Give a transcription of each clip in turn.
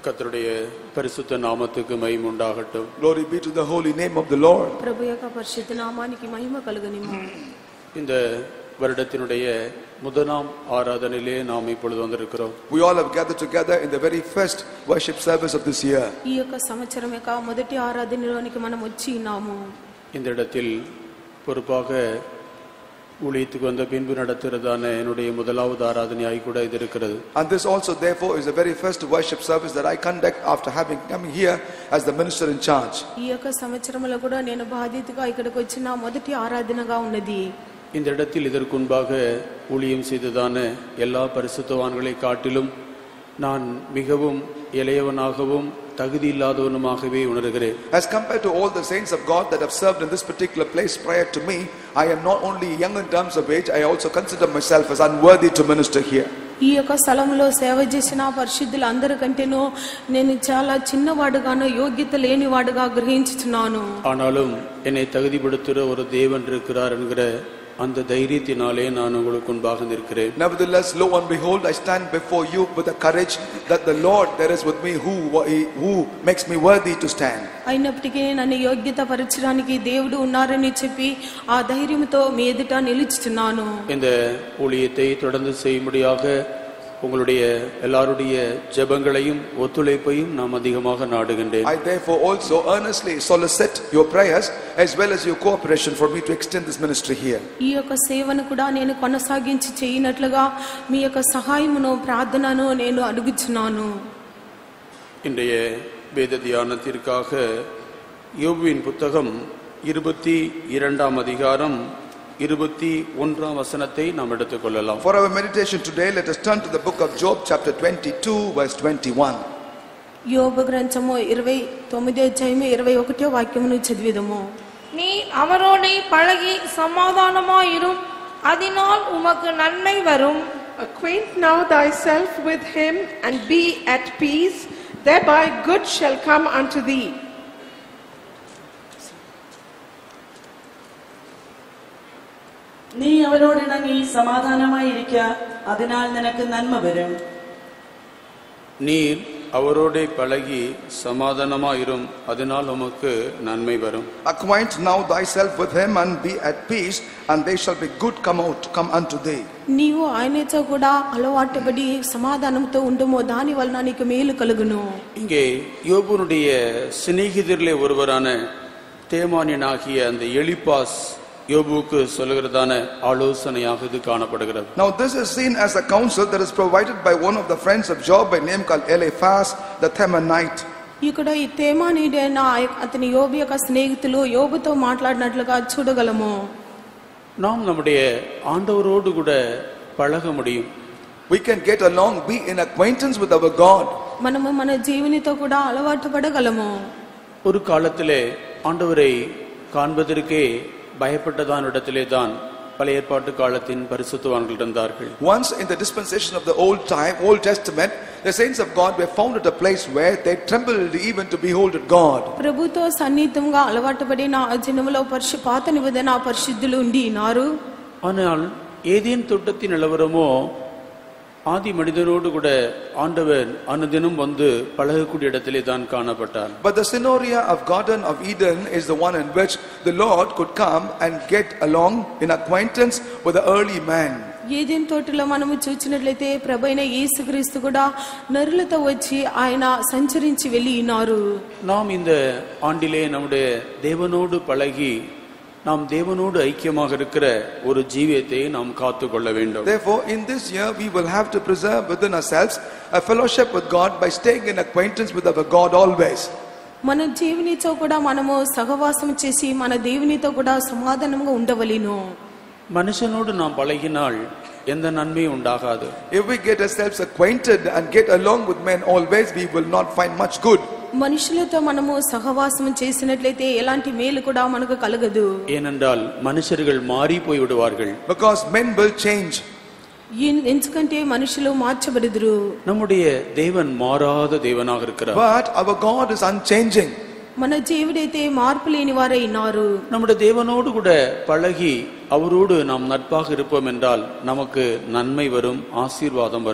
கர்த்தருடைய பரிசுத்த நாமத்துக்கு மகிமை உண்டாகட்டும். Glory be to the holy name of the Lord. ప్రభు యొక్క పరిశుద్ధ నామానికి మహిమ కలుగునిము. இந்த வருடத்தினுடைய முதலாம் ஆராதனையிலே நாம் இப்பொழுது வந்திருக்கிறோம். We all have gathered together in the very first worship service of this year. ఈ యొక్క సంవత్సరం యొక్క మొదటి ఆరాధనలోనికి మనం వచ్చి ఉన్నాము. இந்த இடத்தில் பொறுப்பாக ஊழியத்துக்கு வந்த பின்பு நடத்துகிறதான என்னுடைய முதலாவது ஆராதனையாய் கூட இது இருக்கிறது. And this also therefore is the very first worship service that I conduct after having come here as the minister in charge. ఈ యొక్క సంవత్సరంలో కూడా నేను బాధ్యతగా ఇక్కడికి వచ్చిన మొదటి ఆరాధనగా ఉన్నది. இந்த இடத்தில் இதற்கு முன்பாக ஊழியம் செய்ததான எல்லா பரிசுத்தவான்களை காட்டிலும் நான் மிகவும் இளையவனாகவும் தகுதி இல்லாதவனுமாகவே உணர்கிறேன். As compared to all the saints of God that have served in this particular place prior to me, I am not only young in terms of age, I also consider myself as unworthy to minister here. ఈ యొక్క స్థలంలో సేవ చేసిన పరిశుద్ధులు అందరికంటేనూ నేను చాలా చిన్నవాడుగాను యోగ్యత లేనివాడుగా గ్రహించుచున్నాను. ஆனாலும் என்னை தகுதிப்படுத்துகிற ஒரு தேவன் இருக்கிறார் என்கிற அந்த தைரியத்தினாலே நான் உங்களுக்கு முன்பாக நிற்கிறேன். Nevertheless, lo and behold, I stand before you with the courage that the Lord there is with me who makes me worthy to stand. అయినప్పటికీ నన్ను యోగ్యత పరచడానికి దేవుడు ఉన్నారని చెప్పి ఆ ధైర్యంతో మీ ఎదుట నిలుచుచున్నాను. இந்த ஊழியத்தை தொடர்ந்து செய்யும்படியாக உங்களுடைய எல்லாருடைய ஜெபங்களையும் ஒத்துழைப்பையும் நான் அதிகமாக நாடுகின்றேன். I therefore also earnestly solicit your prayers as well as your cooperation for me to extend this ministry here. ఈ యొక్క సేవను కూడా నేను కొనసాగించి చేయనట్లుగా మీ యొక్క సహాయమును ప్రార్థనను నేను అడుగుచున్నాను. இன்றைய வேத தியானத்திற்காக யோபுவின் புத்தகம் 22ஆம் அதிகாரம் 21ஆம் வசனத்தை நாம் எடுத்துக்கொள்ளலாம். For our meditation today, let us turn to the book of Job chapter 22 verse 21. యోబు గ్రంథము 29వ అధ్యాయము 21వ వాక్యమును చదివిదము. நீ அவரோடே பழகி சமாதானமாயிரும், அதனால் உமக்கு நன்மை வரும். Acquaint now thyself with him and be at peace, thereby good shall come unto thee. നീ അവരോടിണങ്ങി സമാധാനമായിരിക്ക, അതിനാൽ നിനക്ക് നന്മ വരും. நீர் அவரோடே பழகி சமாதானமாயிரும், அதனால் உமக்கு நன்மை வரும். Acquaint now thyself with him and be at peace, and they shall be good come unto thee. నీవు ఆయనతో కూడా అలవాటుపడి సమాధానంతో ఉండుమో, దాని వలన నీకు మేలు కలుగును. இங்கே யோபுனுடைய சிநேகிதரிலே ஒருவரான தேமானியனாகிய அந்த எலிப்பாஸ் யோபுக்கு சொல்கிறதான ஆலோசனையாக இது காணப்படுகிறது. Now this is seen as a counsel that is provided by one of the friends of Job by name called Eliphaz the Temanite. ఇక్కడ ఈ తేమానీయుడైన అతని యోబు యొక్క స్నేహితులు యోబుతో మాట్లాడినట్లుగా చూడగలము. நாம் நம்முடைய ஆண்டவரோடு கூட பழக முடியும். We can get along, be in acquaintance with our God. మనము మన జీవునితో కూడా అలవాటు పడగలము. ஒரு காலத்திலே ஆண்டவரை காண்பதற்கே பயப்பட்டதான இடத்திலே தான் பழைய ஏற்பாட்டு காலத்தின் பரிசுத்தவான்கள் இருந்தார்கள். Once in the dispensation of the Old Testament, the saints of God were found at a place where they trembled even to behold God. ప్రభుతో సన్నిహితంగా అలవాటు పడిన ఆ జనములో పాత నిబంధన పరిశుద్ధులు ఉండినారు. ஆனால் ஏதேன் தோட்டத்தின் நிலவரமோ ஆதி மனிதனோடு கூட ஆண்டவர் அனுதினம் வந்து பழகக்கூடிய இடத்திலே தான் காணப்பட்டார். But the scenario of Garden of Eden is the one in which the Lord could come and get along in acquaintance with the early man. ఏదెన్ తోటలో మనము చూచినట్లయితే ప్రభువైన యేసుక్రీస్తు కూడా నరులతో వచ్చి ఆయన సంచరించి వెళ్ళినారు. நாம் இந்த ஆண்டிலே நம்முடைய தேவனோடு பழகி நாம் தேவனோடு ஐக்கியமாக இருக்கிற ஒரு ஜீவியத்தை நாம் காத்துக்கொள்ள வேண்டும். Therefore in this year we will have to preserve within ourselves a fellowship with God by staying in acquaintance with our God always. మన జీవునితో కూడా మనము సహవాసం చేసి మన దేవునితో కూడా సమాధానంగా ఉండవలెను. மனுஷனோடு நாம் பழகினால் எந்த நன்மையும் உண்டாகாது. If we get ourselves acquainted and get along with men always, we will not find much good. మనుషులతో మనము సహవాసం చేసినట్లయితే ఎలాంటి మేలు కూడా మనకు కలగదు. ஏனென்றால் மனுஷர்கள் மாறி போய் விடுவார்கள். Because men will change. ఎందుకంటే మనుషులు మార్చబడుదురు. நம்முடைய தேவன் மாறாத தேவனாக இருக்கிறார். But our God is unchanging. మన జీవుడైతే మార్పు లేని వారై ఉన్నారు. நம்முடைய தேவனோடு கூட பழகி அவரோடு நாம் நட்பாக இருப்போம் என்றால் நமக்கு நன்மை வரும், ஆசீர்வாதம் வரும்.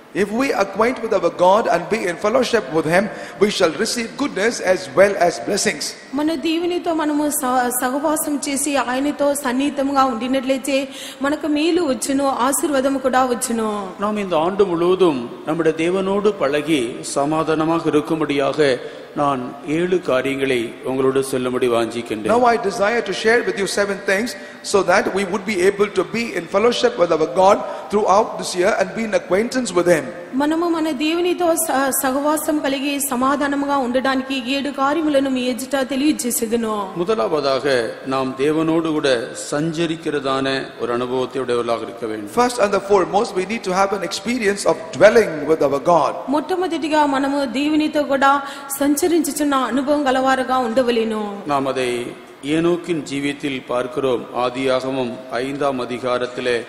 If we acquaint with our God and be in fellowship with Him, we shall receive goodness as well as blessings. మన దేవునితో మనము సహవాసం చేసి ఆయనతో సన్నిహితంగా ఉండినట్లయితే మనకు మేలు వచ్చును, ఆశీర్వాదం కూడా వచ్చును. நாம் இந்த ஆண்டு முழுவதும் நம்முடைய தேவனோடு பழகி சமாதானமாக இருக்கும்படியாக நான் 7 காரியங்களை உங்களோடு சொல்லும்படி வாஞ்சிக்கின்றேன். Now I desire to share with you 7 things so that we would be able to be in fellowship with our God throughout this year and be in acquaintance with Him. మనము మన దేవునితో సహవాసం కలిగి సమాధానముగా ఉండడానికి 7 కార్యములను మీ ఎదుట తెలియజేసేదను. முதலாவதாக நாம் தேவனோடு கூட சஞ்சரிக்கிறதான ஒரு அனுபவத்தை உடையவர்களாக இருக்க வேண்டும். First and the foremost, we need to have an experience of dwelling with our God. మొట్టమొదటిగా మనము దేవునితో కూడా సంచరించుచున్న అనుభవం గలవారుగా ఉండవలెను. நாம் அதை ஏனோக்கின் ஜீவியத்தில் பார்க்கிறோம். ஆதியாகமம் 5ஆம் அதிகாரத்திலே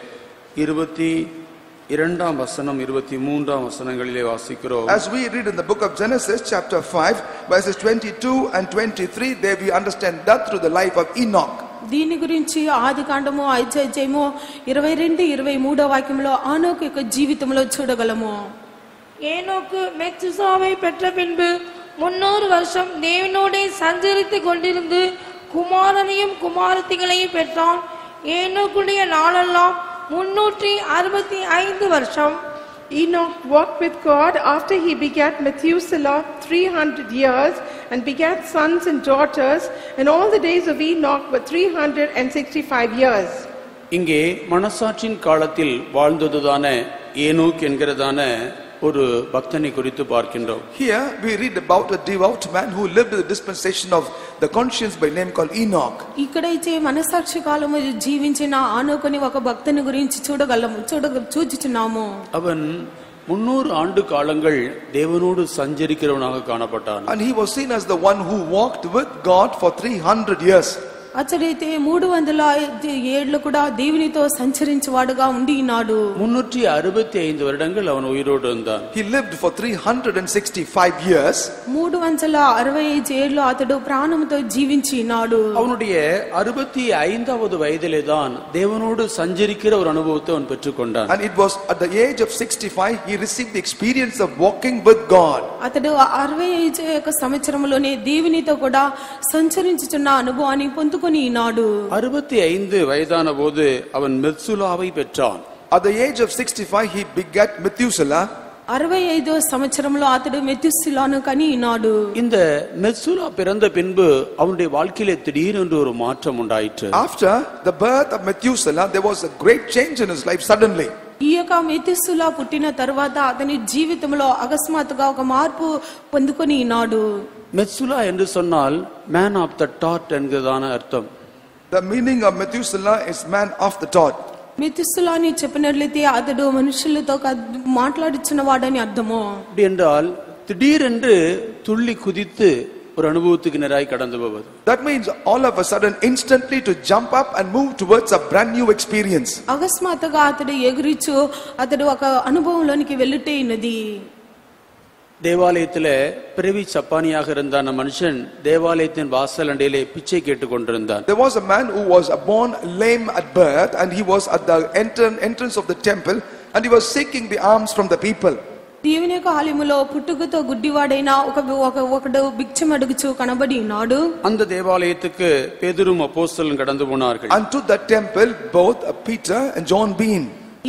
22ஆம் வசனம் 23ஆம் வசனங்களிலே வாசிக்கிறோம். As we read in the book of Genesis chapter 5 verses 22 and 23, there we understand that through the life of Enoch. దీని గురించి ఆదికాండము 5వ అధ్యాయము 22-23 వాక్యంలో ఆనోకు యొక్క జీవితంలో చూడగలము. ஏனோக்கு மெத்துசாவை பெற்ற பின்பு 300 வருஷம் தேவனோடே சஞ்சரித்து கொண்டிருந்து குமாரனையும் குமாரத்திகளையும் பெற்றான். ஏனோக்குடைய நாளெல்லாம் 365 வருஷம். Enoch walked with God after he begat Methuselah 300 years and begat sons and daughters, and all the days of Enoch were 365 years. இங்கே மனசாட்சியின் காலத்தில் வாழ்ந்ததுதான ஏனோக் என்கிறதான ஒரு பக்தனை குறித்து பார்க்கின்றோம். Here we read about a devout man who lived in the dispensation of the conscience by name called Enoch. ఇక్కడైతే మనసాక్షి కాలము జీవించిన ఆనోకుని ఒక భక్తుని గురించి చూచుచున్నాము. அவன் 300 ஆண்டு காலங்கள் தேவனோடு சஞ்சரிக்கிறவனாக காணப்பட்டான். And he was seen as the one who walked with God for 300 years. అతడైతే 307 కూడా దేవునితో సంచరించువాడుగా ఉండినాడు. 365 வருடங்கள் அவன் உயிரோடு இருந்தான். He lived for 365 years. 365 అతడు ప్రాణముతో జీవించినాడు. அவனுடைய 65வது வயதிலே தான் தேவனோடு சஞ்சரிக்கிற ஒரு அனுபவத்தை அவன் பெற்றுக்கொண்டான். And it was at the age of 65 he received the experience of walking with God. అతడు 65 సంవత్సరంలోనే దేవునితో కూడా సంచరించుచున్న అనుభవాన్ని పొందుకొని ఈనాడు. 65 வயதான போது அவன் மெத்சுலாவை பெற்றான். At the age of 65 he begat Methuselah. 65 సంవత్సరంలో అతడు మెతుసిలాను కని ఈనాడు. இந்த மெத்சுலா பிறந்த பின்பு அவனுடைய வாழ்க்கையிலே திடீரென்று ஒரு மாற்றம் உண்டாயிற்று. After the birth of Methuselah, there was a great change in his life suddenly. ఈ యొక్క మెతుసిలా పుట్టిన తర్వాత అతని జీవితంలో అకస్మాత్తుగా ఒక మార్పు పొందుకొని ఈనాడు. மெத்சுலா என்று சொன்னால் மேன் ஆஃப் த டாட் என்கிறதான அர்த்தம். The meaning of Methuselah is man of the thought. మెతుసిలాని చెప్పినట్లయితే అతడు మనుషులతో మాట్లాడుచున్న వాడని అర్థము. அப்படி என்றால் திடீரென்று துள்ளி குதித்து ஒரு அனுபவத்துக்கு நேராய் கடந்து போவது. That means all of a sudden instantly to jump up and move towards a brand new experience. అకస్మాత్తుగా అతడు ఎగిరిచు అతడు ఒక అనుభవంలోనికి వెళ్ళుటే ఉన్నది. தேவாலயத்திலே பிறவி சப்பானியாக இருந்தான மனுஷன் தேவாலயத்தின் வாசல் அண்டையிலே பிச்சை கேட்டுக் கொண்டிருந்தான். There was a man who was born lame at birth, and he was at the entrance of the temple, and he was seeking the alms from the people. దేవుని యొక్క ఆలయములో పుట్టుకతో గుడ్డివాడైన ఒకడు భిక్షం అడుగుచు కనబడి ఉన్నాడు. அந்த தேவாலயத்துக்கு பேதுரும் அப்போஸ்தலரும் கடந்து போனார்கள். And to that temple both Peter and John been.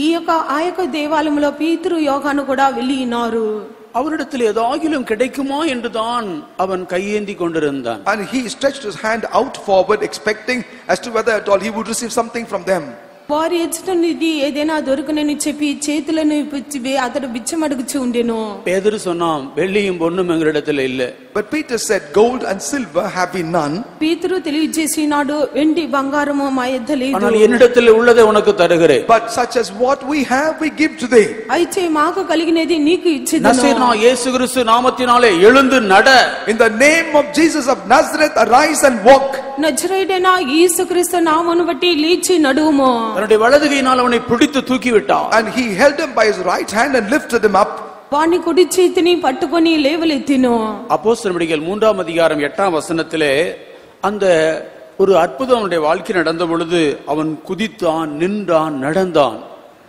ఆ యొక్క దేవాలయంలో పేతురు యోహాను కూడా వెళ్ళి ఉన్నారు. அவரிடத்தில் ஏதாகிலும் கிடைக்குமா என்றுதான் அவன் கையேந்தி கொண்டிருந்தான். And he stretched his hand out forward expecting as to whether at all he would receive something from them. వారి ఎదుట నుండి ఏదైనా దొరుకునని చెప్పి చేతులను విప్పి అతడు భిక్షం అడుగుచూ ఉండెను. பேதுரு சொன்னான், வெள்ளியும் பொன்னும் எங்களிடத்தில் இல்ல. But Peter said, gold and silver have we none. పేతురు తెలియజేసినాడు, వెండి బంగారము మా యొద్ద లేదు. ஆனால் என்னிடத்தில் உள்ளதை உனக்கு தருகிறேன். But such as what we have we give to thee. అయితే మాకు కలిగినది నీకు ఇచ్చేదను. நசரேயனாகிய இயேசு கிறிஸ்து நாமத்தினாலே எழுந்து நட. In the name of Jesus of Nazareth, arise and walk. నజరేయుడైన యేసుక్రీస్తు నామమును బట్టి లేచి నడువుము. தன்னுடைய வலது கையினால் அவனை பிடித்து தூக்கி விட்டார். And he held him by his right hand and lifted him up. వాని కుడి చేతిని పట్టుకొని లేవలెత్తిను. அப்போஸ்தலர் 3ஆம் அதிகாரம் 8ஆம் வசனத்திலே அந்த ஒரு அற்புதம் அவனுடைய வாழ்க்கை நடந்த பொழுது அவன் குதித்தான், நின்றான், நடந்தான்.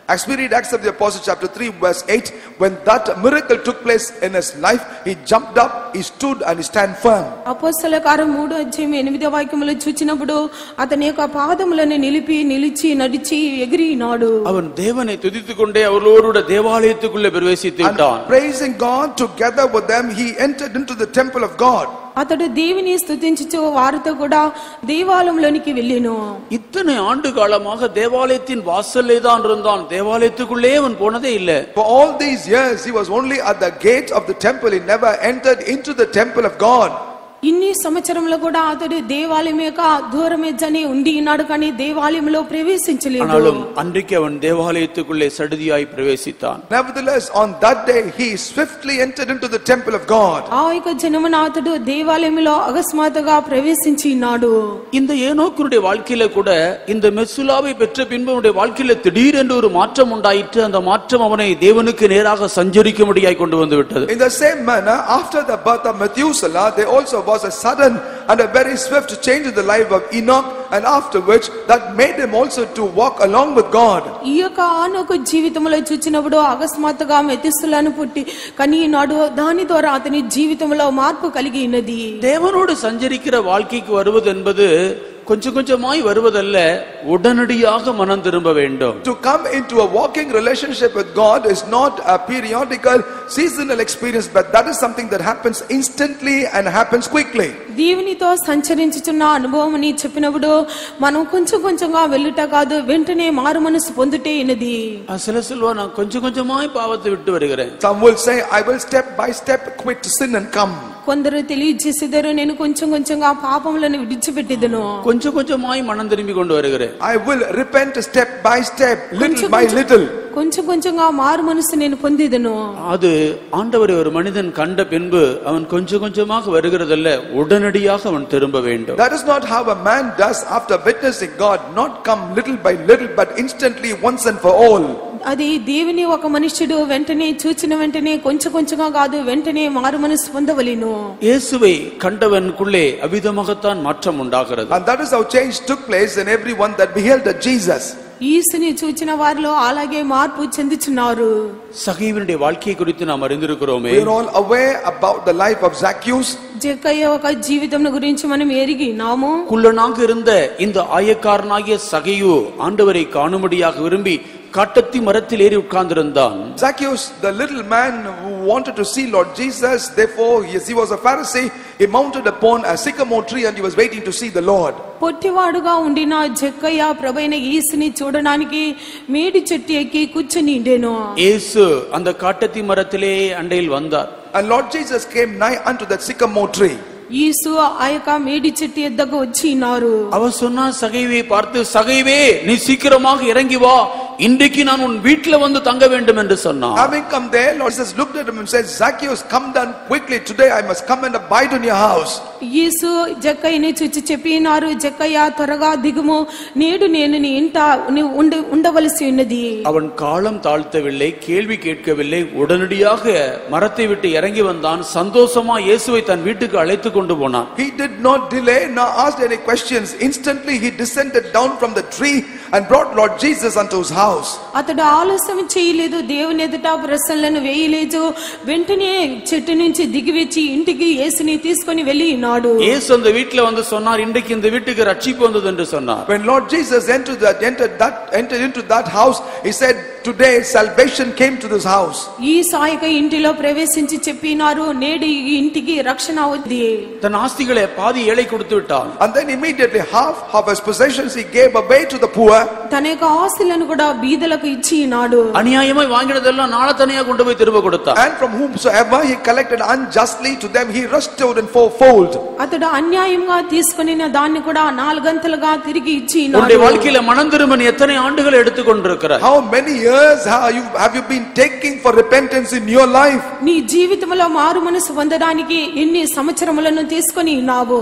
As we read Acts of the Apostles chapter 3 verse 8, when that miracle took place in his life, he jumped up, he stood and he stand firm. అపోస్తల కార్యం 3:8 వాక్యములో చూచినప్పుడు అతని యొక్క పాదములను నిలిచి నడిచి ఎగిరినాడు. அவன் தேவனை துதித்துக்கொண்டே அவர்களோடு தேவாலயத்துக்குள்ளே பிரவேசித்து விட்டான். Praising God together with them, he entered into the temple of God. అతడు దేవుని స్తుతించుచు వారితో కూడా దేవాలయంలోనికి వెళ్ళెను. இத்தனை ஆண்டு காலமாக தேவாலயத்தின் வாசல்லே தான் இருந்தான். தேவாலயத்துக்குள்ளே அவன் போனதே இல்லை. For all these years he was only at the gate of the temple. He never entered into the temple of God. ఇన్ని సంవత్సరంలో కూడా అతడు దేవాలయం యొక్క దూరమే జని ఉండి ఉన్నాడు, కానీ దేవాలయంలో ప్రవేశించలేదు. ஆனாலும் அன்றைக்கு அவன் தேவாலயத்துக்குள்ளே சடுதியாய் பிரவேசித்தான். Nevertheless, on that day he swiftly entered into the temple of God. ఆ యొక్క దినమున అతడు దేవాలయంలో అకస్మాత్తుగా ప్రవేశించి ఉన్నాడు. இந்த ஏனோக்குடைய வாழ்க்கையில கூட இந்த மெசுல்லாவை பெற்ற பின்பு அவனுடைய வாழ்க்கையில திடீரென்று ஒரு மாற்றம் உண்டாயிற்று. அந்த மாற்றம் அவனை தேவனுக்கு நேராக சஞ்சரிக்கும்படியாய் கொண்டு வந்து விட்டது. In the same manner, after the birth of Methuselah, there also was a sudden and a very swift change in the life of Enoch, and after which that made him also to walk along with God. ఈ యొక్క ఆనోకు జీవితంలో చూచినప్పుడు అకస్మాత్తుగా మెతుసలాను పుట్టి కనినాడు. దాని ద్వారా అతని జీవితంలో మార్పు కలిగి ఉన్నది. தேவனோடு சஞ்சரிக்கிற வாழ்க்கைக்கு வருவது என்பது கொஞ்சம் கொஞ்சமாய் வருவதல்ல, உடனடியாக மனம் திரும்ப வேண்டும். To come into a walking relationship with God is not a periodical seasonal experience, but that is something that happens instantly and happens quickly. దేవునితో సంచరించుచున్న అనుభవం అని చెప్పినప్పుడు మనం కొంచెం కొంచెంగా వెళ్ళుట కాదు, వెంటనే మారు మనసు పొందుటే ఇనది. சில சொல்வா நான் கொஞ்சம் கொஞ்சமாய் பாவத்தை விட்டு வருகிறேன். Some will say, I will step by step quit sin and come. కొందరు తెలియజేసేదారు, నేను కొంచెం కొంచెంగా పాపములను విడిచిపెట్టేదను, கொஞ்சம் கொஞ்சமாய் மனம் திரும்பி கொண்டு வருகிறேன். I will repent step by step, little by little. కొంచెం కొంచెంగా మారు మనసు నేను పొందేదను. அது ஆண்டவரை ஒரு மனிதன் கண்ட பின்பு அவன் கொஞ்சம் கொஞ்சமாக வருகிறதல்ல, உடனடியாக அவன் திரும்ப வேண்டும். That is not how a man does after witnessing God, not come little by little but instantly once and for all. అది దేవుని ఒక మనుష్యుడు వెంటనే చూచిన వెంటనే కొంచెం కొంచెంగా కాదు, వెంటనే మారు మనసు పొందవలెను. இயேசுவை கண்டவனுக்குள்ளே அவிதமாகத்தான் மாற்றம் உண்டாகிறது. And that is how change took place in everyone that beheld Jesus. యేసుని చూచిన వారిలో అలాగే మార్పు చెందుచున్నారు. சகீவனுடைய வாழ்க்கையை குறித்து நாம் அறிந்திருக்கிறோமே. We are all aware about the life of Zacchaeus. జక్కయ్య ఒక జీవితం గురించి మనం ఎరిగినాము. குள்ளனாக இருந்த இந்த ஆயக்காரனாகிய சகையு ஆண்டவரை காணும்படியாக விரும்பி காட்டத்தி மரத்தில் ஏறி உட்கார்ந்திருந்தான். Zacchaeus, the little man who wanted to see Lord Jesus, therefore he was a Pharisee, he mounted upon a sycamore tree and he was waiting to see the Lord. పొట్టివాడుగా ఉండిన జక్కయ్య ప్రభువైన యేసుని చూడడానికి మేడి చెట్టు ఎక్కి కూర్చొని ఉండెను. இயேசு அந்த காட்டத்தி மரத்திலே அண்டையில் வந்தார். And Lord Jesus came nigh unto that sycamore tree. యేసు ఆ యొక్క మేడి చెట్టు ఎద్దకు వచ్చి ఉన్నారు. அவர் சொன்னார், சகைவே பார்த்து, சகைவே நீ சீக்கிரமாக இறங்கி வா, இன்றைக்கு நான் உன் வீட்டில வந்து தங்க வேண்டும் என்று சொன்னார். Having come there, Lord Jesus looked at him and said, Zacchaeus, come down quickly, today I must come and abide in your house. యేసు జక్కయ్యని చూచి చెప్పినారు, జక్కయ్య త్వరగా దిగుము, నేడు నేను నీ ఇంట ఉండవలసి ఉన్నది. அவன் காலம் தாழ்த்தவில்லை, கேள்வி கேட்கவில்லை, உடனடியாக மரத்தை விட்டு இறங்கி வந்தான். சந்தோஷமா இயேசுவை தன் வீட்டுக்கு அழைத்து கொண்டு போனான். He did not delay nor asked any questions. Instantly he descended down from the tree and brought Lord Jesus unto his house. అతడు ఆలస్యం చేయలేదు, దేవుని ఎదుట ప్రశ్నలను వేయలేదు, వెంటనే చెట్టు నుంచి దిగి వచ్చి ఇంటికి యేసుని తీసుకొని వెళ్ళి ఉన్నాడు. இயேசு அந்த வீட்ல வந்து சொன்னார், இன்றைக்கு இந்த வீட்டுக்கு ரட்சிப்பு வந்தது என்று சொன்னார். When Lord Jesus entered into that house, he said, today salvation came to this house. ఈ సాయక ఇంటిలో ప్రవేశించి చెప్పినారు, నేడు ఈ ఇంటికి రక్షణ అవుద్ది. தன் ஆஸ்திகளை பாதி ஏழை கொடுத்து விட்டான். And then immediately half of his possessions he gave away to the poor. తన యొక్క ఆస్తులను కూడా బీదలకు ఇచ్చి ఉన్నాడు. அநியாயமாய் வாங்கினதெல்லாம் நாள தனியா கொண்டு போய் திரும்ப கொடுத்தான். And from whomsoever he collected unjustly, to them he restored in fourfold. అతడు అన్యాయంగా తీసుకొనిన దాన్ని కూడా నాలుగంతలుగా తిరిగి ఇచ్చి ఉన్నాడు. உன்னுடைய வாழ்க்கையில மனம் திரும்ப எத்தனை ஆண்டுகள் எடுத்துக்கொண்டிருக்கிறாய்? How many years have you been taking for repentance in your life? నీ జీవితంలో మారు మనసు పొందడానికి ఎన్ని సంవత్సరములను తీసుకొని ఉన్నావు?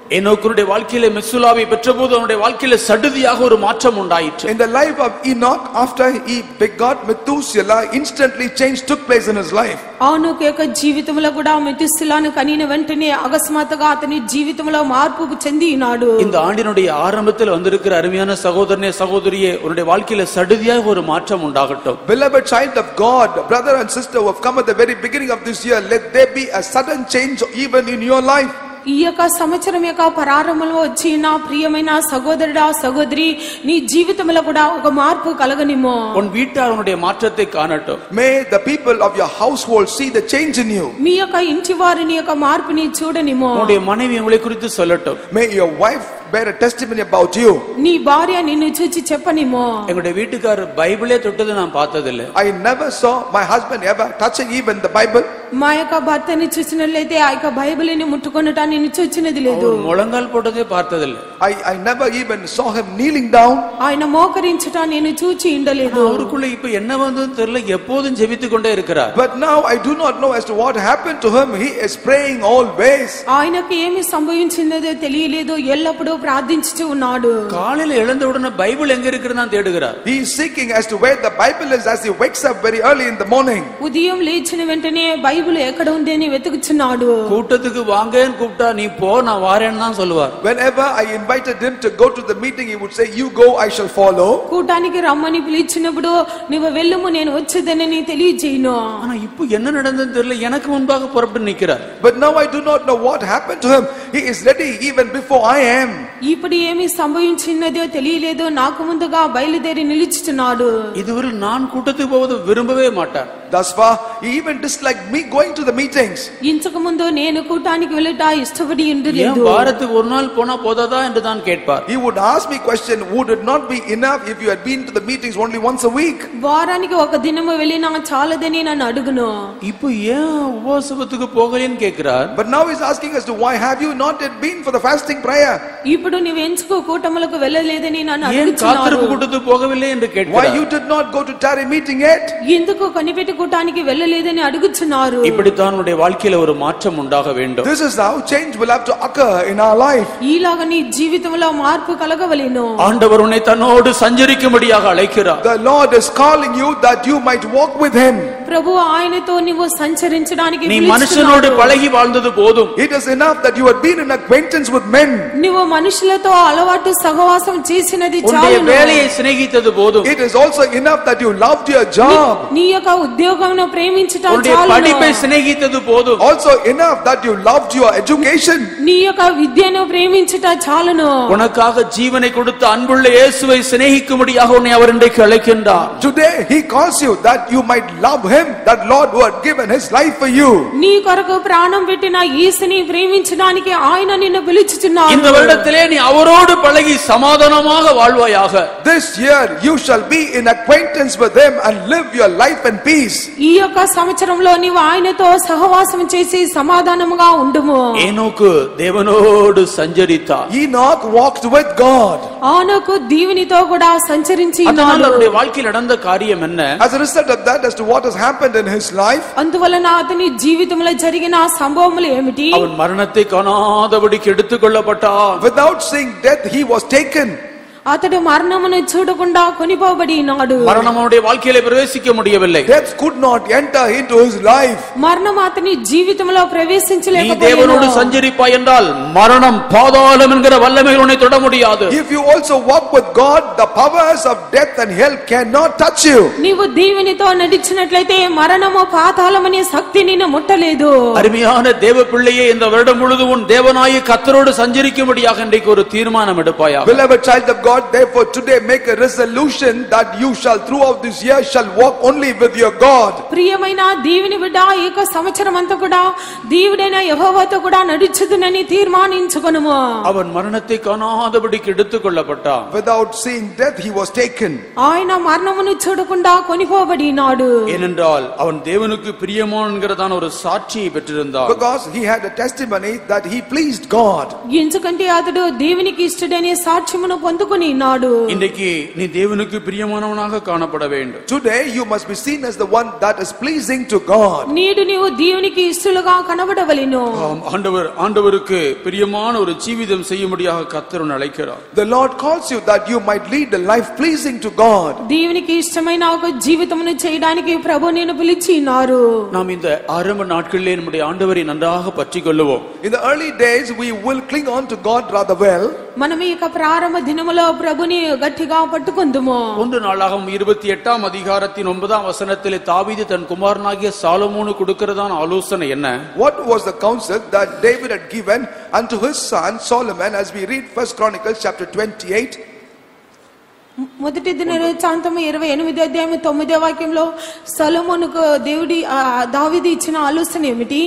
ஏனோக்குடைய வாழ்க்கையிலே மெசுல்லாவை பெற்றபோது அவனுடைய வாழ்க்கையிலே சடுதியாக ஒரு மாற்றம் உண்டாயிற்று. In the life of Enoch, after he begot Methuselah, instantly change took place in his life. ఆనోకు యొక్క జీవితంలో కూడా మెతుస్సెలాను కనిన వెంటనే అకస్మాత్తుగా అతని జీవితంలో మార్పు చెంది ఉన్నాడు. இந்த ஆண்டினுடைய ஆரம்பத்தில் வந்திருக்கிற அருமையான சகோதரனே சகோதரியே, உன்னுடைய வாழ்க்கையில சடுதியாக ஒரு மாற்றம் உண்டாகட்டும். Beloved child of God, brother and sister who have come at the very beginning of this year, let there be a sudden change even in your life. ఈ యొక్క సంవత్సరం యొక్క ప్రారంభంలో వచ్చి నా ప్రియమైన సహోదరుడా సహోదరి, నీ జీవితంలో కూడా ఒక మార్పు కలగనిమో. உன் வீட்டார் உன்னுடைய மாற்றத்தை காணட்டும். May the people of your household see the change in you. మీ యొక్క ఇంటి వారి నీ యొక్క మార్పుని చూడనిమో. உன்னுடைய மனைவி உங்களை குறித்து சொல்லட்டும். May your wife bear a testimony about you. నీ భార్య నిన్ను చూచి చెప్పనిమో. எங்களுடைய வீட்டுக்காரர் பைபிளே தொட்டது நான் பார்த்ததில்லை. I never saw my husband ever touching even the Bible. మా యొక్క భర్తని చూసినట్లయితే ఆ యొక్క బైబిల్ని ముట్టుకొనట నిన్ను చూచినది లేదు. முழங்கால் போட்டதே பார்த்ததில்லை. I never even saw him kneeling down. ఆయన మోకరించుట నేను చూచి ఉండలేదు. அவருக்குள்ள இப்ப என்ன வந்ததுன்னு தெரியல, எப்போதும் ஜெபித்துக் கொண்டே இருக்கிறார். But now I do not know as to what happened to him. He is praying always. ఆయనకు ఏమి సంభవించిందో తెలియలేదు, ఎల్లప్పుడూ ప్రార్థించుచూ ఉన్నాడు. காலையில எழுந்த உடனே பைபிள் எங்க இருக்குன்னு நான் தேடுகிறார். He is seeking as to where the Bible is as he wakes up very early in the morning. ఉదయం లేచిన వెంటనే బైబిల్ ఎక్కడ ఉంది అని వెతుకుచున్నాడు. கூட்டத்துக்கு வாங்கன்னு கூப்பிட்டா நீ போ நான் வாரேன்னு தான் சொல்லுவார். Whenever I invited him to go to the meeting, he would say, you go, I shall follow. కూటానికి రమ్మని పిలిచినప్పుడు నువ్వు వెళ్ళుము నేను వచ్చేదనని తెలియజేయను. ஆனா இப்போ என்ன நடந்ததுன்னு தெரியல, எனக்கு முன்பாக புறப்பட்டு நிக்கிறார். But now I do not know what happened to him. He is ready even before I am. ఇప్పుడు ఏమి సంభవించినదో తెలియలేదు, నాకు ముందుగా బయలుదేరి నిలుచుచున్నాడు. இதுவரை நான் கூட்டத்துக்கு போவது விரும்பவே மாட்டார். Thus far, he even disliked me going to the meetings. ఇంతకు ముందు నేను కూటానికి వెళ్ళట ఇష్టపడి ஏன் ఉండలేదు. வாரத்துக்கு ஒரு நாள் போனா போதாதா என்று தான் கேட்பார். He would ask me question, would it not be enough if you had been to the meetings only once a week? వారానికి ఒక దినము వెళ్ళినా చాలదని నన్ను అడుగును. இப்போ ஏன் உபவாசத்துக்கு போகலன்னு கேக்குறார். But now he's asking us to why have you not yet been for the fasting prayer? ఇప్పుడు నువ్వు ఎందుకు కూటములకు వెళ్ళలేదని నన్ను ஏன் అడుగుచున్నాడు. காத்திருப்பு கூட்டத்துக்கு போகவில்லை என்று Why கேட்கிறார். you did not go to tarry meeting yet? ఎందుకు కనిపెట్టి కూటానికి వెళ్ళలేదని అడుగుచున్నారు. இப்படித்தான் உன்னுடைய வாழ்க்கையில ஒரு மாற்றம் உண்டாக வேண்டும். This is how change will have to occur in our life. ఈలాగా నీ జీవితంలో మార్పు కలగవలెను. ஆண்டவர் உன்னை தன்னோடு சஞ்சரிக்கும்படியாக அழைக்கிறார். The Lord is calling you that you might walk with him. ప్రభువు ఆయనతో నీవు సంచరించడానికి நீ పిలుస్తున్నాడు. மனுஷனோடு பழகி வாழ்ந்தது போதும். It is enough that you had been in acquaintance with men. నీవు మనుషులతో అలవాటు సహవాసం చేసినది உன்னுடைய చాలును. வேலையை சிநேகித்தது போதும். It is also enough that you loved your job. నీ యొక్క ఉద్యోగమును ప్రేమించుట உன்னுடைய చాలును. படிப்பை சிநேகித்தது போதும். Also enough that you loved your education. నీ యొక్క విద్యను ప్రేమించుట చాలును. உனக்காக ஜீவனை கொடுத்த அன்புள்ள இயேசுவை சிநேகிக்கும்படியாக உன்னை அவர் இன்றைக்கு அழைக்கின்றார். Today he calls you that you might love him, that Lord who had given his life for you. నీ కొరకు ప్రాణం పెట్టిన యేసుని ప్రేమించడానికి ఆయన నిన్ను పిలుచుచున్నాడు. இந்த வருடத்திலே நீ அவரோடு பழகி சமாதானமாக வாழ்வாயாக. This year you shall be in acquaintance with him and live your life in peace. ఈ యొక్క సంవత్సరంలో నీవు ఆయనతో సహవాసం చేసి సమాధానముగా ఉండుము. ஏனோக்கு தேவனோடு சஞ்சரித்தார். Enoch walked with God. ఆనోకు దేవునితో కూడా సంచరించి அதனால் ఉన్నాడు. அவருடைய வாழ்க்கையில் நடந்த காரியம் என்ன? As a result of that, as to what has happened in his life, అందువలన అతని జీవితంలో జరిగిన సంభవములు ఏమిటి? அவன் மரணத்தை காணாதபடிக்கு எடுத்துக்கொள்ளப்பட்டான். without seeing death, he was taken. అతడు మరణమును చూడకుండా కొనిపోబడి ఉన్నాడు. மரணம் அவனுடைய வாழ்க்கையிலே பிரவேசிக்க முடியவில்லை. Death could not enter into his life. మరణం అతని జీవితంలో நீ ప్రవేశించలేకపోయాడు. தேவனோடு சஞ்சரிப்பாய் என்றால் மரணம் பாதாளம் என்கிற வல்லமைகள் உன்னை தொட முடியாது. If you also walk with God, the powers of death and hell cannot touch you. నీవు దేవునితో నడిచినట్లయితే మరణము పాతాళమనే శక్తి నిన్ను ముట్టలేదు. அருமையான தேவ பிள்ளையே, இந்த வருடம் முழுதும் உன் தேவனாய கர்த்தரோடு சஞ்சரிக்கும்படியாக இன்றைக்கு ஒரு தீர்மானம் எடுப்பாயாக. Beloved child of God, therefore today make a resolution that you shall throughout this year shall walk only with your God. ప్రియమైన దేవుని బిడ్డ, ఈ యొక్క సంవత్సరం అంతా కూడా దేవుడైన యెహోవాతో కూడా నడుచుదునని తీర్మానించుకొనుము. அவன் மரணத்தை காணாதபடிக்கு எடுத்துக்கொள்ளப்பட்டான். Without seeing death, he was taken. ఆయన మరణమును చూడకుండా కొనిపోబడినాడు. ஏனென்றால் அவன் தேவனுக்கு பிரியமான் என்கிறதான ஒரு சாட்சியை பெற்றிருந்தான். Because he had a testimony that he pleased God. ఎందుకంటే అతడు దేవునికి ఇష్టడనే సాక్ష్యమును పొందుకొని పట్టుకొనినాడు. இன்றைக்கு நீ தேவனுக்கு பிரியமானவனாக காணப்பட வேண்டும். Today you must be seen as the one that is pleasing to God. నేడు నీవు దేవునికి ఇష్టలుగా కనబడవలెను. ஆண்டவருக்கு பிரியமான ஒரு ஜீவிதம் செய்யும்படியாக கர்த்தர் உன்னை அழைக்கிறார். The Lord calls you that you might lead a life pleasing to God. దేవునికి ఇష్టమైన ఒక జీవితమును చేయడానికి ప్రభు నిన్ను పిలిచినారు. நாம் இந்த ஆரம்ப நாட்களிலே நம்முடைய ஆண்டவரை நன்றாக பற்றிக்கொள்ளுவோம். In the early days we will cling on to God rather well. మనం ఈ ప్రారంభ దినములో ప్రభుని గట్టిగా పట్టుకొందుము. 1 நாளாகமம் 28ஆம் அதிகாரத்தின் 9ஆம் வசனத்திலே தாவீது தன் குமாரனாகிய சாலமோனுக்கு கொடுக்கிறதான ஆலோசனை என்ன? What was the counsel that David had given unto his son Solomon, as we read 1 Chronicles chapter 28? మొదటి దినవృత్తాంతము 28వ అధ్యాయం 9వ వాక్యంలో సొలొమోనుకు దావీదు ఇచ్చిన ఆలోచన ఏమిటి?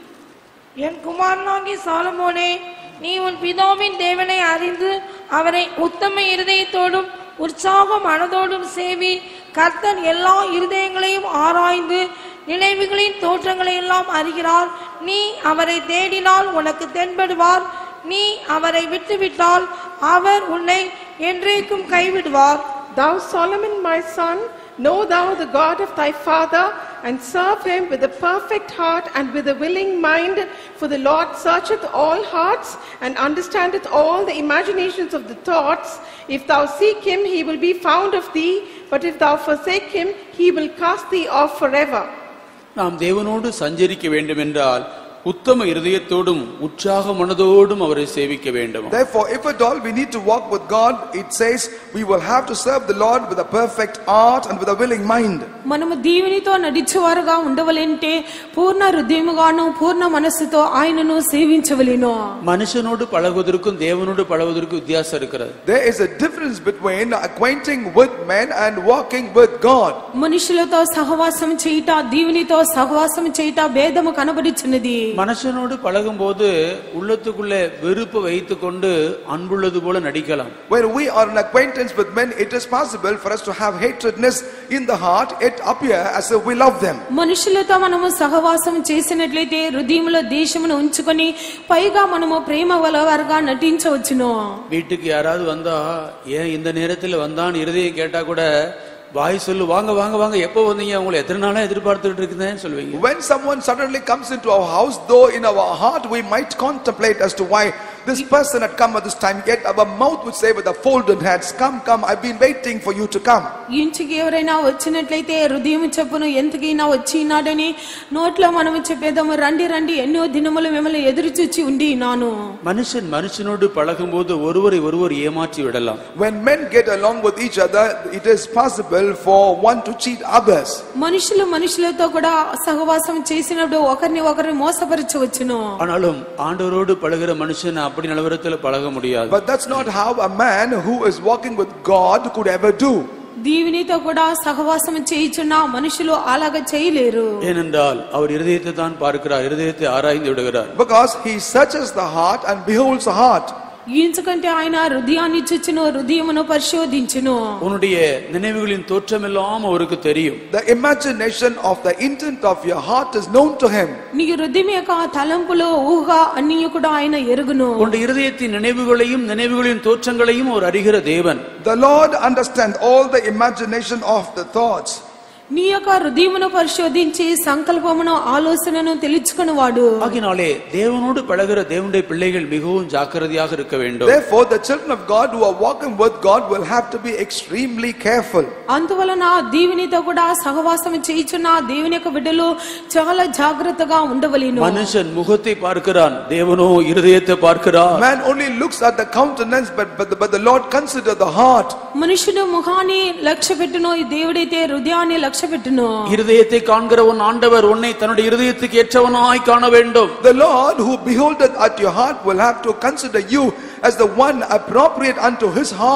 என் குமாரனாகிய சாலமோனே, நீ உன் பிதாவின் தேவனை அறிந்து அவரை உத்தம இருதயத்தோடும் உற்சாக மனதோடும் சேவி. கர்த்தர் எல்லா இருதயங்களையும் ஆராய்ந்து நினைவுகளின் தோற்றங்களை எல்லாம் அறிகிறார். நீ அவரை தேடினால் உனக்கு தென்படுவார். நீ அவரை விட்டுவிட்டால் அவர் உன்னை என்றைக்கும் கைவிடுவார். Thou Solomon my son, know thou the God of thy father, and serve him with a perfect heart and with a willing mind. For the Lord searcheth all hearts, and understandeth all the imaginations of the thoughts. If thou seek him, he will be found of thee, but if thou forsake him, he will cast thee off forever. நாம் தேவனோடு சஞ்சரிக்க வேண்டும் என்றால் உத்தம இருதயத்தோடும் உற்சாக மனதோடும் அவரை சேவிக்க வேண்டும். Therefore, if at all we need to walk with God, it says we will have to serve the Lord with a perfect heart and with a willing mind. మనము దేవునితో నడిచేవారుగా ఉండవలంటే పూర్ణ హృదయముగాను పూర్ణ మనస్సుతో ఆయనను సేవించవలెను. మనుషనోడు పழகுவதற்கும் தேவனோடு பழகுவதற்கும் வித்தியாசம் இருக்கிறது. There is a difference between acquainting with men and walking with God. మనుషులతో సహవాసం చేయుట దేవునితో సహవాసం చేయుట భేదము కనబడుచున్నది. மனுஷனோடு பழகும்போது உள்ளத்துக்குள்ளே வெறுப்பு வைத்துக்கொண்டு அன்புள்ளது போல நடிக்கலாம். When we are in acquaintance with men, it is possible for us to have hatredness in the heart, yet appear as if we love them. మనుషులతో మనము సహవాసం చేసినట్లయితే హృదయములో దేశమును ఉంచుకొని పైగా మనము ప్రేమ గలవారుగా నటించవచ్చును. வீட்டுக்கு யாராவது வந்தா ஏன் இந்த நேரத்தில் வந்தான்னு இருதயம் கேட்டா கூட வாய் சொல்லு, வாங்க வாங்க வாங்க, எப்போ வந்தீங்க, உங்களை எத்தனை நாளா எதிர்பார்த்துட்டு இருக்குதுன்னு சொல்லுவீங்க. When someone suddenly comes into our house, though in our heart we might contemplate as to why this person had come at this time, yet our mouth would say with a folded hands, come, come, I've been waiting for you to come. ఇంటికి ఎవరైనా వచ్చినట్లయితే హృదయం చెప్పును ఎంతకైనా వచ్చినాడని నోట్లో మనము చెప్పేదము, రండి రండి ఎన్నో దినములు మిమ్మల్ని ఎదురు చూచి ఉండి నాను. மனுஷனோடு பழகும்போது ஒருவரை ஒருவர் ஏமாற்றி விடலாம். When men get along with each other, it is possible for one to cheat others. మనుషులతో కూడా సహవాసం చేసినప్పుడు ఒకరిని ఒకరు మోసపరచవచ్చును. ஆனாலும் ஆண்டவரோடு பழகுற மனுஷன் அப்படி நிலவரத்துல பழக முடியாது. But that's not how a man who is walking with God could ever do. దేవునితో కూడా సహవాసం చేయుచున్న మనుషులు అలాగా చేయలేరు. ஏனென்றால் அவர் இருதயத்தை தான் பார்க்கிறார், இருதயத்தை ஆராய்ந்து விடுகிறார். Because he searches the heart and beholds the heart. ఎందుకంటే ఆయన హృదయాన్ని చూచును, హృదయమును పరిశోధించును. உன்னுடைய நினைவுகளின் தோற்றம் எல்லாம் அவருக்கு தெரியும். The imagination of the intent of your heart is known to him. నీ హృదయం యొక్క తలంపులు ఊహ అన్నీ కూడా ఆయన ఎరుగును. உன்னுடைய இருதயத்தின் நினைவுகளையும் நினைவுகளின் தோற்றங்களையும் அவர் அறிகிற தேவன். The Lord understands all the imagination of the thoughts. నీ యొక్క హృదయమును పరిశోధించి సంకల్పమును ఆలోచనను తెలుసుకునేవాడు. ஆகினாலே தேவனோடு பழகுற தேவனுடைய பிள்ளைகள் மிகவும் ஜாக்கிரதையாக இருக்க வேண்டும். Therefore the children of God who are walking with God will have to be extremely careful. అందువలన దేవునితో కూడా సహవాసం చేయుచున్న దేవుని యొక్క బిడ్డలు చాలా జాగ్రత్తగా ఉండవలెను. மனுஷன் முகத்தை பார்க்கிறான், தேவனோ இருதயத்தை பார்க்கிறார். Man only looks at the countenance, but the Lord considers the heart. మనుషుడు ముఖాన్ని లక్ష్యపెట్టును, దేవుడైతే హృదయాన్ని లక్ష్యపెట్టును. இருதயத்தை காண்கிற உன் ஆண்டவர் உன்னை தன்னுடைய இருதயத்துக்கு ஏற்றவனாய் காண வேண்டும். The Lord who beholdeth at your heart will have to consider you as the one appropriate unto his heart.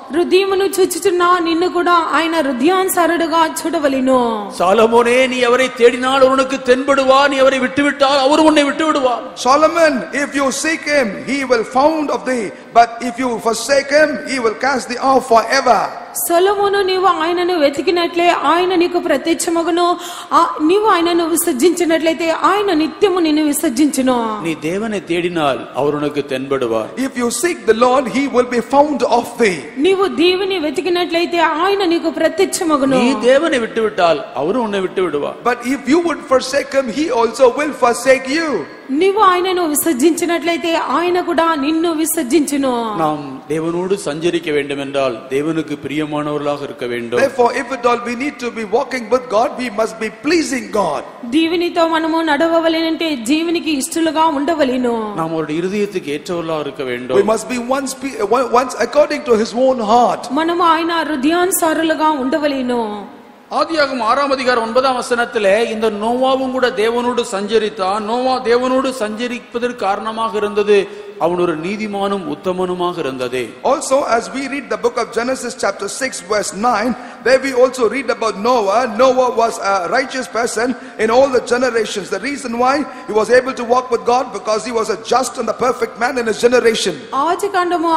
హృదయమును చూచుచున్న నిన్ను కూడా ఆయన హృదయానుసారుడుగా చూడవలెను. சாலமோனே, நீ அவரை தேடினால் உனக்கு தென்படுவார், நீ அவரை விட்டுவிட்டால் அவர் உன்னை விட்டு விடுவார். Solomon, if you seek him, he will found of thee, but if you forsake him, he will cast thee off forever. సొలొమోను, నీవు ఆయనను వెతికినట్లే ఆయన నీకు ప్రత్యక్షమగును, నీవు ఆయనను విసర్జించినట్లయితే ఆయన నిత్యము నిన్ను విసర్జించును. நீ தேவனை தேடினால் அவர் உனக்கு தென்படுவார். If you seek the Lord, he will be found of thee. నీవు దేవుని వెతికినట్లయితే ఆయన నీకు ప్రత్యక్షమగును. நீ தேவனை விட்டுவிட்டால் அவர் உன்னை விட்டு விடுவார். But if you would forsake him, he also will forsake you. నీవు ఆయనను విసర్జించినట్లయితే ఆయన కూడా నిన్ను విసర్జించును. நாம் தேவனோடு சஞ்சரிக்க வேண்டும் என்றால் தேவனுக்கு பிரியமானவர்களாக இருக்க வேண்டும். Therefore, if at all we need to be walking with God, we must be pleasing God. దేవునితో మనము నడవవలెనంటే జీవునికి ఇష్టలుగా ఉండవలెను. நாம் அவருடைய இருதயத்துக்கு ஏற்றவர்களாக இருக்க வேண்டும். We must be once according to his own heart. మనము ఆయన హృదయానుసారులుగా ఉండవలెను. ஆதியாகமம் 6ஆம் அதிகாரம் 9ஆம் வசனத்திலே இந்த நோவாவும் கூட தேவனோடு சஞ்சரித்தான். நோவா தேவனோடு சஞ்சரிப்பதற்கு காரணமாக இருந்தது அவன் ஒரு நீதிமானும் உத்தமனுமாக இருந்ததே. Also, as we read the book of Genesis chapter 6 verse 9, there we also read about Noah. Noah was a righteous person in all the generations. The reason why he was able to walk with God, because he was a just and a perfect man in his generation. ఆదికాండము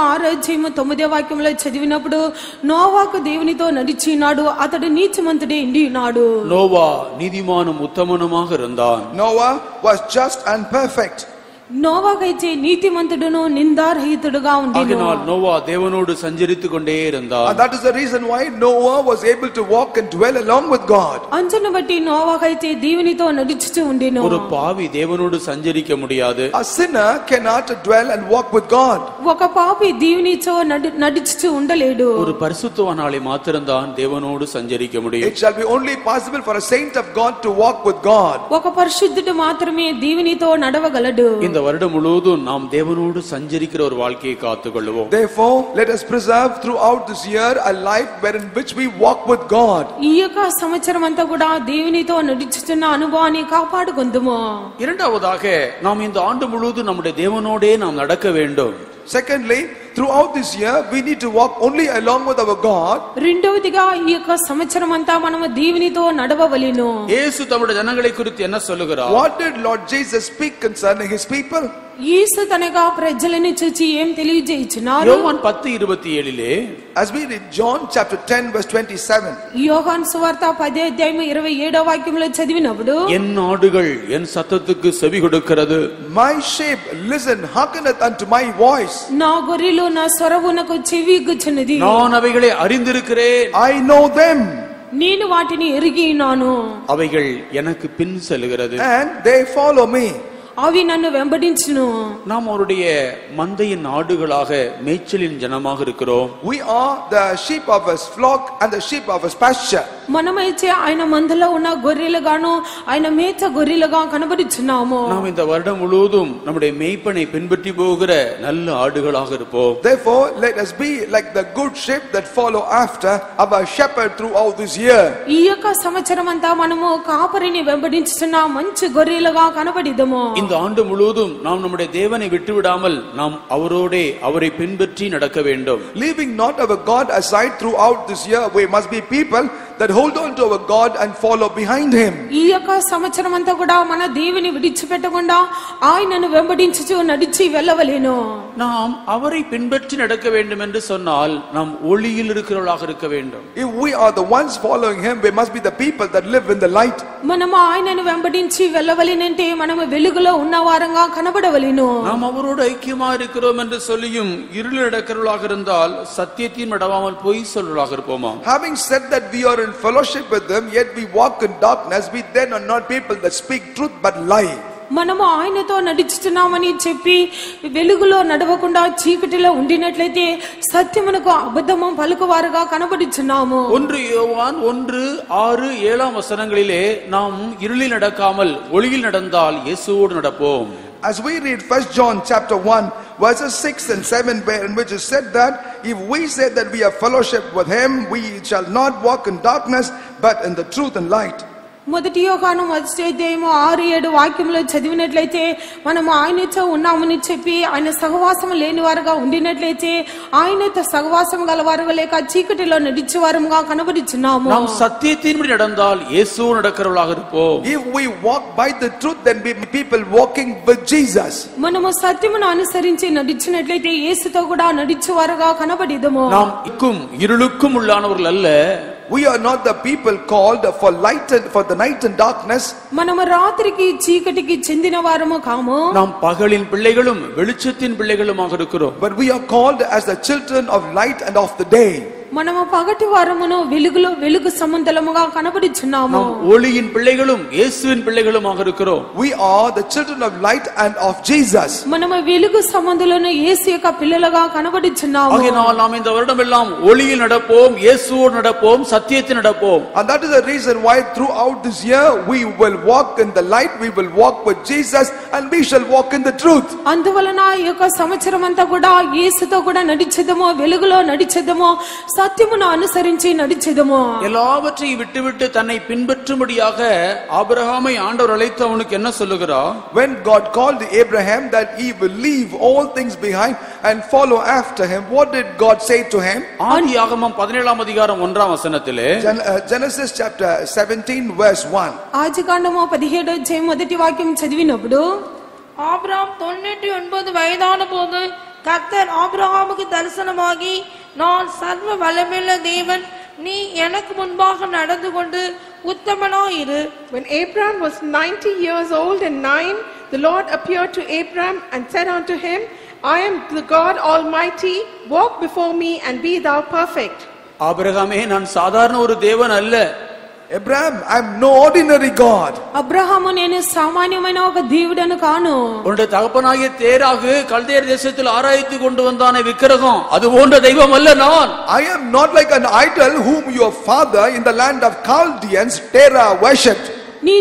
6:9 వాక్యంలో చదివినప్పుడు నోవాకు దేవునితో నడిచినాడు, అతడు నీతిమంతుడే ఉండి ఉన్నాడు. நோவா நீதிமானும் உத்தமனுமாக இருந்தான். Noah was just and perfect. నోవాకైతే నీతిమంతుడును నిందారహితుడుగా ఉండెను. ஆகையால் நோவா தேவனோடு சஞ்சரித்துக் கொண்டே இருந்தான். And that is the reason why Noah was able to walk and dwell along with God. అంజను బట్టి నోవాకైతే దేవునితో నడుచుచూ ఉండెను. ஒரு பாவி தேவனோடு சஞ்சரிக்க முடியாது. A sinner cannot dwell and walk with God. ఒక పాపి దేవునితో నడుచుచూ ఉండలేడు. ஒரு பரிசுத்தவானாலே மாத்திரம்தான் தேவனோடு சஞ்சரிக்க முடியும். It shall be only possible for a saint of God to walk with God. ఒక పరిశుద్ధుడు మాత్రమే దేవునితో నడవగలడు. இந்த வருடம் முழுவதும் நாம் தேவனோடு சஞ்சரிக்கிற ஒரு வாழ்க்கையை காத்துக்கொள்வோம். Therefore, let us preserve throughout this year a life wherein which we walk with God. ఈ యొక్క సంవత్సరం అంతా కూడా దేవునితో నడుచుచున్న అనుభవాన్ని కాపాడుకొందుము. இரண்டாவதாக நாம் இந்த ஆண்டு முழுவதும் நம்முடைய தேவனோடே நாம் நடக்க வேண்டும். Secondly, throughout this year we need to walk only along with our God. రెండవదిగా ఈ యొక్క సంవత్సరం అంతా మనము దేవునితో నడవవలెను. యేసు తమ్ముடைய జనங்களை குறித்து என்ன சொல்லுகிறார்? What did Lord Jesus speak concerning his people? యేసు తనగా ప్రజలను చూచి ఏం తెలియజేయుచున్నారు? యోహాను 10:27 As we read John chapter 10 verse 27. యోహాను సువార్త 10:27 వాక్యంలో చదివినప్పుడు, என் ஆடுகள் என் சத்தத்துக்கு செவி கொடுக்கிறது. My sheep listen, hearkeneth unto my voice. నా గొర్రెలు నా స్వరమునకు చెవిగుచున్నది. நான் అவைகளை அறிந்திருக்கிறேன். I know them. నేను వాటిని ఎరిగి ఉన్నాను. அவைகள் எனக்கு பின் செல்கிறது. And they follow me. అవి నన్ను వెంబడించును. நாம் அவருடைய மந்தையின் ஆடுகளாக மேய்ச்சலின் ஜனமாக இருக்கிறோம். We are the sheep of his flock and the sheep of his pasture. మనమైతే ఆయన మందలో ఉన్న గొర్రెలుగాను ఆయన మేత గొర్రెలుగా కనబడుచున్నాము. நாம் இந்த வருடம் முழுவதும் நம்முடைய மேய்ப்பனை பின்பற்றி போகிற நல்ல ஆடுகளாக இருப்போம். Therefore, let us be like the good sheep that follow after our shepherd throughout this year. ఈ యొక్క సంవత్సరం అంతా మనము కాపరిని వెంబడించుచున్న మంచి గొర్రెలుగా కనబడిదము. இந்த ஆண்டு முழுவதும் நாம் நம்முடைய தேவனை விட்டுவிடாமல் நாம் அவரோடே அவரை பின்பற்றி நடக்க வேண்டும். Leaving not our God aside throughout this year, we must be people that hold on to our God and follow behind him. ఈ యొక్క సంవత్సరం అంతా కూడా మన దేవుని విడిచిపెట్టకుండా ఆయనను వెంబడించుచు నడిచి వెళ్ళవలెను. நாம் அவரை பின்பற்றி நடக்க வேண்டும் என்று சொன்னால் நாம் ஒளியில் இருக்கிறவர்களாக இருக்க வேண்டும். If we are the ones following him, we must be the people that live in the light. మనము ఆయనను వెంబడించి వెళ్ళవలెనంటే మనము వెలుగులో ఉన్నవారంగా కనబడవలెను. நாம் அவரோடு ஐக்கியமா இருக்கிறோம் என்று சொல்லியும் இருளில் நடக்கிறவர்களாக இருந்தால் சத்தியத்தின் நடவாமல் பொய் சொல்றவர்களாக இருப்போமா? Having said that we are in fellowship with him, yet we walk in darkness, we then are not people that speak truth but lie. మనము ఆయనతో నడుచుతున్నామని చెప్పి వెలుగులో నడవకుండా చీకటిలో ఉండినట్లయితే సత్యమునకు అబద్ధము పలుకువారుగా కనబడుచున్నాము. 1 யோவான் 1:6-7 வசனங்களிலே நாம் இருளில் நடக்காமல் ஒளியில் நடந்தால் இயேசுவோடு நடப்போம். As we read 1 John chapter 1 verses 6 and 7, in which is said that if we say that we have fellowship with him, we shall not walk in darkness but in the truth and light. మొదటి యోహాను మొదటి అధ్యాయము 6-7 వాక్యములో చదివినట్లయితే మనము ఆయనతో ఉన్నామని చెప్పి ఆయన సహవాసం లేని వారుగా ఉండినట్లయితే ఆయనతో సహవాసం గలవారుగా లేక చీకటిలో నడిచేవారుగా కనబడుచున్నాము. நாம் சத்தியத்தின்படி நடந்தால் இயேசு நடக்கிறவர்களாக இருப்போம். If we walk by the truth, then we be people walking with Jesus. మనము సత్యమును అనుసరించి నడిచినట్లయితే యేసుతో కూడా నడిచేవారుగా కనబడిదము. நாம் இருளுக்கும் உள்ளானவர்கள் அல்ல. We are not the people called for the night and darkness. మనము రాత్రికి చీకటికి చెందిన వారము కాము. நாம் పగலின் பிள்ளைகளும் வெளிச்சத்தின் பிள்ளைகளுமாக இருக்கிறோம். But we are called as the children of light and of the day. మనము పగటి వారమును వెలుగు సముద్రముగా కనబడుచున్నాము. நாம் ஒளியின் பிள்ளைகளும் இயேசுவின் பிள்ளைகளுமாக இருக்கிறோம். We are the children of light and of Jesus. మనము వెలుగు సముద్రములో యేసు యొక్క పిల్లలుగా కనబడుచున్నాము. ஆகையால் நாம் இந்த வருடம் எல்லாம் ஒளியில் நடப்போம், இயேசுவோடு நடப்போம், சத்தியத்தில் நடப்போம். And that is the reason why throughout this year we will walk in the light, we will walk with Jesus, and we shall walk in the truth. అందువలన ఈ యొక్క సంవత్సరం అంతా కూడా యేసుతో కూడా నడిచెదము, వెలుగులో నడిచెదము, సత్యమును అనుసరించి నడిచెదము. எல்லாவற்றையும் விட்டுவிட்டு தன்னை பின்பற்றும்படியாக ஆபிரகாமை ஆண்டவர் அழைத்து அவனுக்கு என்ன சொல்லுகிறார்? When God called Abraham that he will leave all things behind and follow after him, what did God say to him? ஆதியாகமம் 17 அதிகாரம் 1 வசனத்திலே Genesis chapter 17 verse 1. ఆదికాండము 17 అధ్యాయం మొదటి వాక్యం చదివినప్పుడు ஆபிரகாம் 99 வயதான போது கர்த்தர் ஆபிரகாமுக்கு தரிசனமாகி, நான் சர்வ வல்லமையுள்ள தேவன், நீ எனக்கு முன்பாக நடந்து கொண்டு உத்தமனாயிரு. When Abraham was 90 years old and 9, the Lord appeared to Abraham and said unto him, I am the God Almighty, walk before me and be thou perfect. ஆபிரகாமே, நான் சாதாரண ஒரு தேவன் அல்ல. Abraham, I am no ordinary God. Abraham నేను సామాన్యమైన ఒక దేవుడను కాను. உன்னுடைய தகப்பனாகிய தேராகு கல்தேர் தேசத்தில் ஆராய்த்து கொண்டு வந்தானே விக்கிரகம், அது போன்ற தெய்வம் அல்ல நான். I am not like an idol whom your father in the land of Chaldeans Terah worshipped. నీ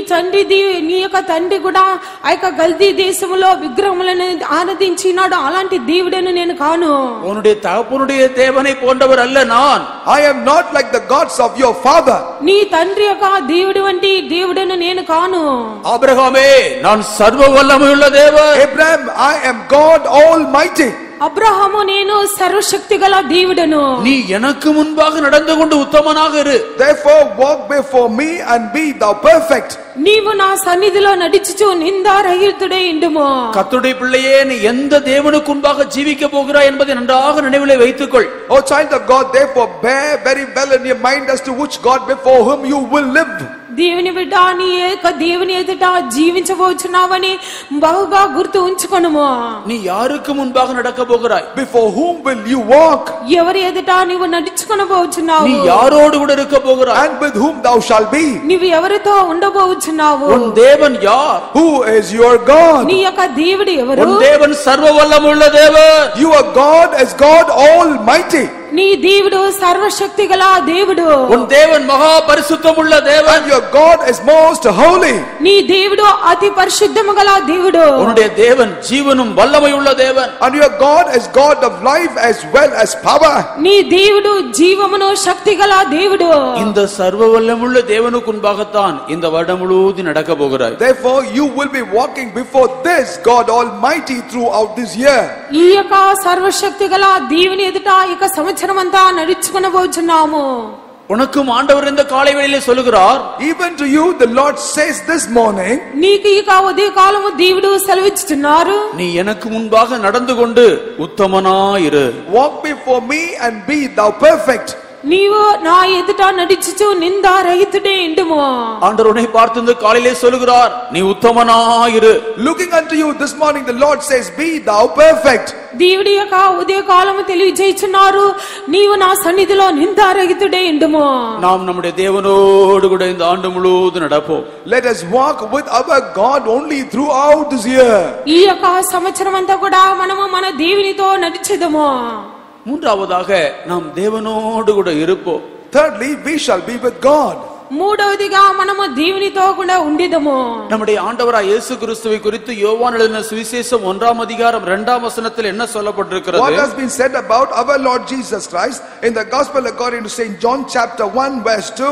యొక్క తండ్రి కూడా ఆ యొక్క గల్దీ దేశములో విగ్రహములను ఆరాధించినాడు, అలాంటి దేవుడను నేను కాను. உன்னுடைய தகப்பனுடைய தேவனை போன்றவர் அல்ல நான். I am not like the gods of your father. నీ తండ్రి యొక్క దేవుడు వంటి దేవుడను నేను కాను. ஆபிரகாமே, நான் சர்வ வல்லமையுள்ள தேவன். Abraham, I am God Almighty. Abraham నేను సర్వశక్తి గల దేవుడను. நீ எனக்கு முன்பாக நடந்து கொண்டு உத்தமனாக இரு. Therefore walk before me and be thou perfect. నీవు నా సన్నిధిలో నడిచుచు నిందారహితుడై ఉండుము. கர்த்தருடைய பிள்ளையே, நீ எந்த தேவனுக்கு முன்பாக ஜீவிக்க போகிறாய் என்பதை நன்றாக நினைவிலே வைத்துக்கொள். O child of God, therefore bear very well in your mind as to which God before whom you will live. దేవుని బిడ్డ, నీ యొక్క దేవుని ఎదుట జీవించబోచున్నావని బహుగా గుర్తు ఉంచుకొనుము. நீ யாருக்கு முன்பாக நடக்க போகிறாய்? Before whom will you walk? ఎవరి ఎదుట నీవు నడుచుకొనబోచున్నావు? நீ யாரோடு கூட இருக்க போகிறாய்? And with whom thou shalt be? నీవు ఎవరితో ఉండబోచున్నావు? உன் தேவன் யார்? Who is your God? నీ యొక్క దేవుడు ఎవరు? உன் தேவன் சர்வ வல்லமையுள்ள தேவன். Your God is God Almighty. నీ దేవుడు సర్వశక్తి గల దేవుడు. உன் தேவன் மகா பரிசுத்தமுள்ள தேவன். And your God is most holy. నీ దేవుడు అతి పరిశుద్ధము గల దేవుడు. உன்னுடைய தேவன் ஜீவனும் வல்லமையுள்ள தேவன். And your God is God of life as well as power. నీ దేవుడు జీవమును శక్తి గల దేవుడు. இந்த சர்வ வல்லமையுள்ள தேவனுக்கு முன்பாகத்தான் இந்த வருடம் முழுவதும் நடக்க போகிறாய். Therefore you will be walking before this God Almighty throughout this year. ఈ యొక్క సర్వశక్తి గల దేవుని ఎదుట ఈ యొక్క సంవత్సరమంతా నడుచుకొనబోచున్నాము. உனக்கும் ஆண்டவர் இந்த காலை வேளையிலே சொல்லுகிறார், Even to you the Lord says this morning, నీకు ఈ ఉదయ కాలము దేవుడు సెలవిస్తున్నారు, நீ எனக்கு முன்பாக நடந்து கொண்டு உத்தமனாயிரு. walk before me and be thou perfect. నీవు నా ఎదుట నడిచుచు నిందారహితుడే ఉండుము. ஆண்டவர் உன்னை பார்த்து இந்த காலையிலே சொல்லுகிறார், நீ உத்தமனாயிரு. Looking unto you this morning the Lord says, be thou perfect. దేవుడి యొక్క ఉదయ కాలము తెలియజేస్తున్నారు, నీవు నా సన్నిధిలో నిందారహితుడే ఉండుము. நாம் நம்முடைய தேவனோடு கூட இந்த ஆண்டு முழுவதும் நடப்போம். Let us walk with our God only throughout this year. ఈ యొక్క సంవత్సరం అంతా కూడా మనము మన దేవునితో నడిచెదము. மூன்றாவதாக நாம் தேவனோடு கூட இருப்போம். Thirdly, we shall be with God. మూడవదిగా మనము దేవునితో కూడా ఉండేదము. நம்முடைய ஆண்டவராய் இயேசு கிறிஸ்துவை குறித்து யோவான் எழுதின சுவிசேஷம் 1 அதிகாரம் 2 வசனத்தில் என்ன சொல்லப்பட்டிருக்கிறது? What has been said about our Lord Jesus Christ in the gospel according to St. John chapter 1 verse 2?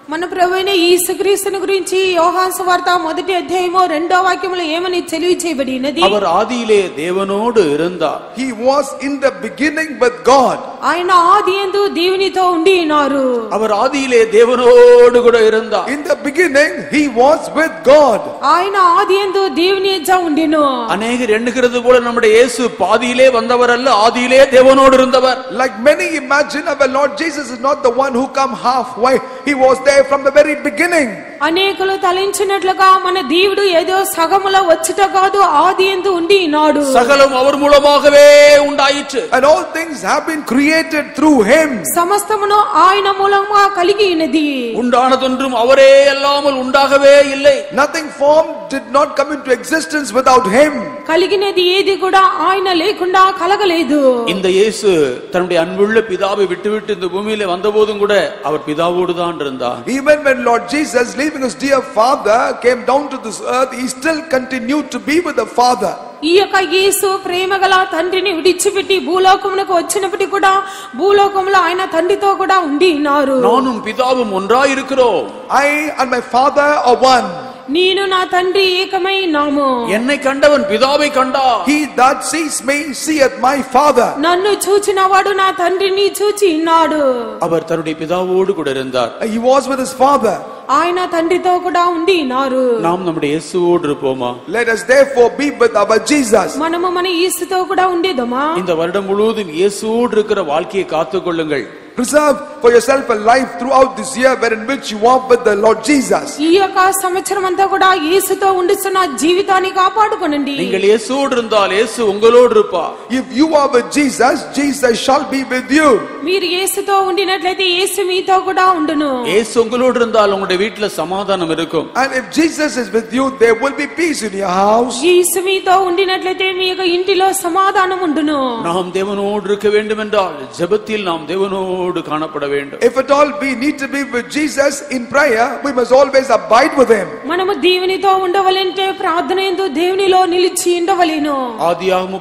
మన ప్రభువైన యేసుక్రీస్తుని గురించి యోహాను సువార్త మొదటి అధ్యాయము 2వ వాక్యములో ఏమని తెలియజేయబడినది? அவர் ஆதியிலே தேவனோடு இருந்தார். He was in the beginning with God. ఆయన ఆదియందు దేవునితో ఉండి ఉన్నారు. அவர் ஆதியிலே தேவனோடு கூட இருந்தார். In the beginning he was with God. ఆయన ఆదియందు దేవుని యొద్ద ఉండెను. அநேகர் எண்ணுகிறது போல நம்முடைய இயேசு பாதியிலே வந்தவர் அல்ல, ஆதியிலே தேவனோடு இருந்தவர். Like many imagine, our Lord Jesus is not the one who come halfway. He was there from the very beginning. అనేకులు తలంచినట్లుగా మన దేవుడు ఏదో సగములో వచ్చుట కాదు, ఆదియందు ఉండి ఉన్నాడు. சகலம் அவர் மூலமாகவே உண்டாயிற்று. And all things have been created through him. సమస్తమును ఆయన మూలంగా కలిగి ఉన్నది. உண்டானதொன்றும் அவரே அல்லாமல் உண்டாகவே இல்லை. Nothing formed did not come into existence without him. కలిగినది ఏది కూడా ఆయన లేకుండా కలగలేదు. இந்த இயேசு தன்னுடைய அன்புள்ள பிதாவை விட்டுவிட்டு இந்த பூமியிலே வந்தபோதும் கூட அவர் பிதாவோடு தான் இருந்தார். Even when Lord Jesus, leaving his dear father, came down to this earth, he still continued to be with the Father. ఈ యొక్క యేసు ప్రేమగల తండ్రిని విడిచిపెట్టి భూలోకమునకు వచ్చినప్పటికీ కూడా భూలోకంలో ఆయన తండ్రితో కూడా ఉండి ఉన్నారు. நானும் பிதாவும் ஒன்றாய் இருக்கிறோம். I and my Father are one. నేను నా తండ్రి ఏకమై నాము. என்னை கண்டவன் பிதாவை கண்டார். He that sees me seeth my Father. నన్ను చూచినవాడు నా తండ్రిని చూచి ఉన్నాడు. அவர் தன்னுடைய பிதாவோடு கூட இருந்தார். He was with his Father. ఆయన తండ్రితో కూడా ఉండి ఉన్నారు. நாம் நம்முடைய இயேசுவோடு இருப்போமா? Let us therefore be with our Jesus. మనము మన యేసుతో కూడా ఉండేదమా? இந்த வருடம் முழுவதும் இயேசுவோடு இருக்கிற வாழ்க்கையை காத்துக்கொள்ளுங்கள். Preserve for yourself a life throughout this year wherein which you walk with the Lord Jesus. ఈ యొక్క సంవత్సరం అంతా కూడా యేసుతో ఉండుచున్న జీవితాన్ని కాపాడుకోనండి. நீங்கள் இயேசுவோடு இருந்தால் இயேசு உங்களோடு இருப்பார். If you are with Jesus, Jesus shall be with you. మీరు యేసుతో ఉండినట్లయితే యేసు మీతో కూడా ఉండును. இயேசு உங்களோடு இருந்தால் உங்களுடைய வீட்டில் சமாதானம் இருக்கும். And if Jesus is with you, there will be peace in your house. యేసు మీతో ఉండినట్లయితే మీ యొక్క ఇంటిలో సమాధానం ఉండును. நாம் தேவனோடு இருக்க வேண்டும் என்றால் ஜெபத்தில் நாம் தேவனோடு காணப்பட வேண்டும். If at all we need to be with Jesus in prayer, we must always abide with him. మనము దేవునితో ఉండవలంటే ప్రార్థనయందు దేవునిలో నిలిచి ఉండవలెను. ஆதியாகமம்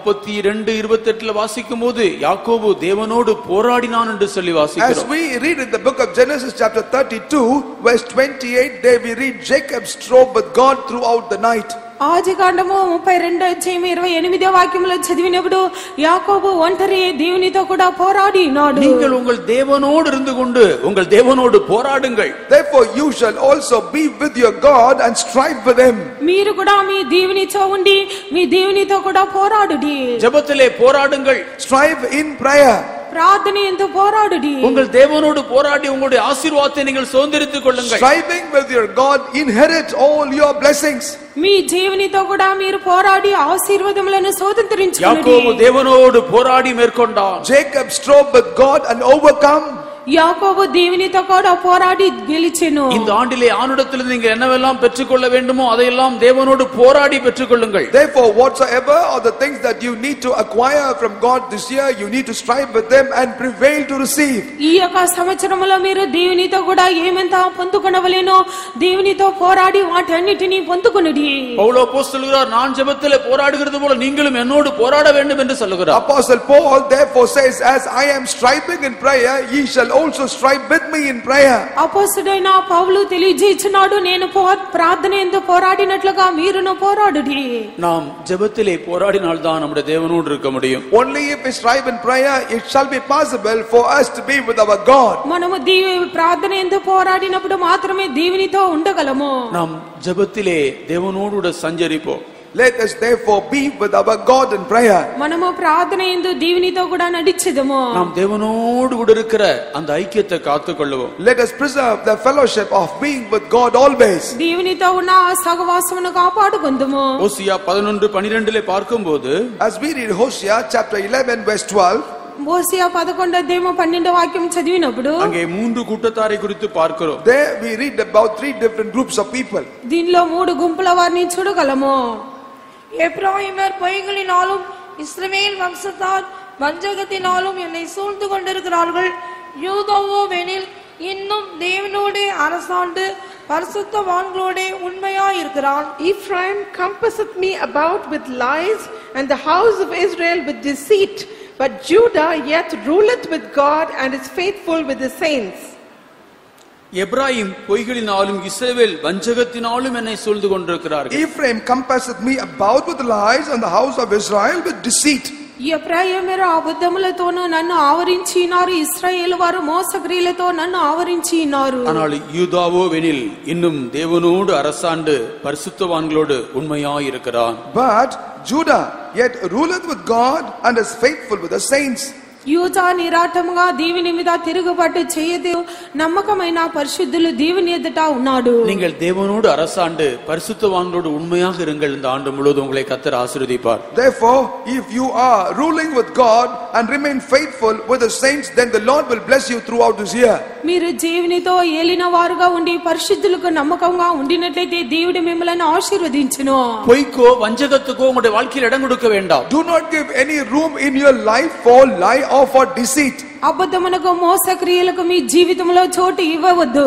32:28 வாசிக்கும்போது யாக்கோபு தேவனோடு போராடினான் என்று சொல்லி As வாசிக்கிறோம். we read in the book of Genesis chapter 32 verse 28, there we read Jacob strove with God throughout the night. ఆదికాండము 32 అధ్యాయం 28వ వాక్యములో చదివినప్పుడు యాకోబు ఒంటరి దేవునితో కూడా పోరాడి ఉన్నాడు. நீங்கள் உங்கள் தேவனோடு இருந்து கொண்டு உங்கள் தேவனோடு போராடுங்கள். Therefore you shall also be with your God and strive with him. మీరు కూడా మీ దేవునితో ఉండి మీ దేవునితో కూడా పోరాడుడి. ஜெபத்திலே போராடுங்கள். Strive in prayer. ప్రార్థనయందు పోరాడుడి. உங்கள் தேவனோடு போராடி உங்களுடைய ஆசீர்வாதத்தை நீங்கள் சுதந்தரித்துக் கொள்ளுங்கள். Striving with your God, inherit all your blessings. మీ దేవునితో కూడా మీరు పోరాడి ఆశీర్వాదములను స్వతంత్రించుకోండి. யாக்கோபு தேவனோடு போராடி மேற்கொண்டான். Jacob strove with God and overcome. యాకోబు దేవునితో కూడా పోరాడి గెలిచెను. இந்த ஆண்டிலே ஆண்டவரிடத்தில் நீங்கள் என்னவெல்லாம் பெற்றுக்கொள்ள வேண்டுமோ அதையெல்லாம் தேவனோடு போராடி பெற்றுக்கொள்ளுங்கள். Therefore whatsoever are the things that you need to acquire from God this year, you need to strive with them and prevail to receive. ఈ యొక్క సంవత్సరములో మీరు దేవునితో కూడా ఏమంతా పొందుకొనవలెనో దేవునితో పోరాడి వాటన్నిటిని పొందుకొనుడి. பவுல் அப்போஸ்தலர் சொல்கிறார், நான் ஜெபத்திலே போராடுகிறது போல நீங்களும் என்னோடு போராட வேண்டும் என்று சொல்கிறார். Apostle Paul therefore says, as I am striving in prayer, ye shall also strive with me in prayer. అపోస్తలుడైన పౌలు తెలియజేస్తున్నాడు, నేను ప్రార్థనయందు పోరాడినట్లుగా మీరును పోరాడుడి. நாம் ஜெபத்திலே போராடினால் தான் நம்முடைய தேவனோடு இருக்க முடியும். Only if we strive in prayer, it shall be possible for us to be with our God. మనము ప్రార్థనయందు పోరాడినప్పుడు మాత్రమే దేవునితో ఉండగలము. நாம் ஜெபத்திலே தேவனோடு கூட சஞ்சரிப்போம். Let us therefore be with our God in prayer. మనము ప్రార్థనయందు దేవునితో కూడా నడిచెదము. நாம் தேவனோடு கூட இருக்கிற அந்த ஐக்கியத்தை காத்துக்கொள்ளுவோம். Let us preserve the fellowship of being with God always. దేవునితో ఉన్న సహవాసమును కాపాడుకొందుము. ஓசியா 11:12 பார்க்கும்போது, As we read Hosea chapter 11 verse 12, హోషేయ 11 అధ్యాయం 12వ వాక్యం చదివినప్పుడు அங்கே 3 கூட்டத்தாரை குறித்து பார்க்கிறோம். there we read about 3 different groups of people. దీనిలో 3 గుంపుల వారిని చూడగలము. எப்ராயிமர் பொய்களினாலும் இஸ்ரவேல் வம்சத்தார் வஞ்சகத்தினாலும் என்னை சூழ்ந்து கொண்டிருக்கிறார்கள். யூதாவோ வெனில் இன்னும் தேவனோடு அரசாண்டு பரிசுத்தவான்களோடு உண்மையாய் இருக்கிறான். Ephraim compasseth me about with lies, and the house of Israel with deceit. But Judah yet ruleth with God, and is faithful with the saints. Ephraim பொய்களினாலும் இஸ்ரவேல் வஞ்சகத்தினாலும் என்னை சூழ்ந்து கொண்டிருக்கிறார்கள். Ephraim compasseth me about with lies, and the house of Israel with deceit. ఎఫ్రాయిము అబద్ధములతోనూ నన్ను ఆవరించినారు, ఇశ్రాయేలు వారు మోసక్రియలతో నన్ను ఆవరించినారు. ஆனால் யூதாவோ வெனில் இன்னும் தேவனோடு அரசாண்டு பரிசுத்தவான்களோடு உண்மையாய் இருக்கிறான். But Judah yet ruleth with God and is faithful with the saints. యూదా నిరాటముగా దేవుని మీద తిరుగుబాటు చేయదు, నమ్మకమైన పరిశుద్ధులు దేవుని ఎదుట ఉన్నాడు. நீங்கள் தேவனோடு அரசாண்டு பரிசுத்தவான்களோடு உண்மையாக இருங்கள். இந்த ஆண்டு முழுவதும் உங்களை கர்த்தர் ஆசீர்வதிப்பார். Therefore, if you are ruling with God and remain faithful with the saints, then the Lord will bless you throughout this year. మీరు దేవునితో ఏలిన వారుగా ఉండి పరిశుద్ధులకు నమ్మకంగా ఉండినట్లయితే దేవుడు మిమ్మల్ని ఆశీర్వదించును. பொய்க்கோ வஞ்சகத்துக்கோ உங்களுடைய வாழ்க்கையில் இடம் கொடுக்க வேண்டாம். Do not give any room in your life for lie or for deceit. అబద్ధమునకు మోసక్రియలకు మీ జీవితంలో చోటు ఇవ్వవద్దు.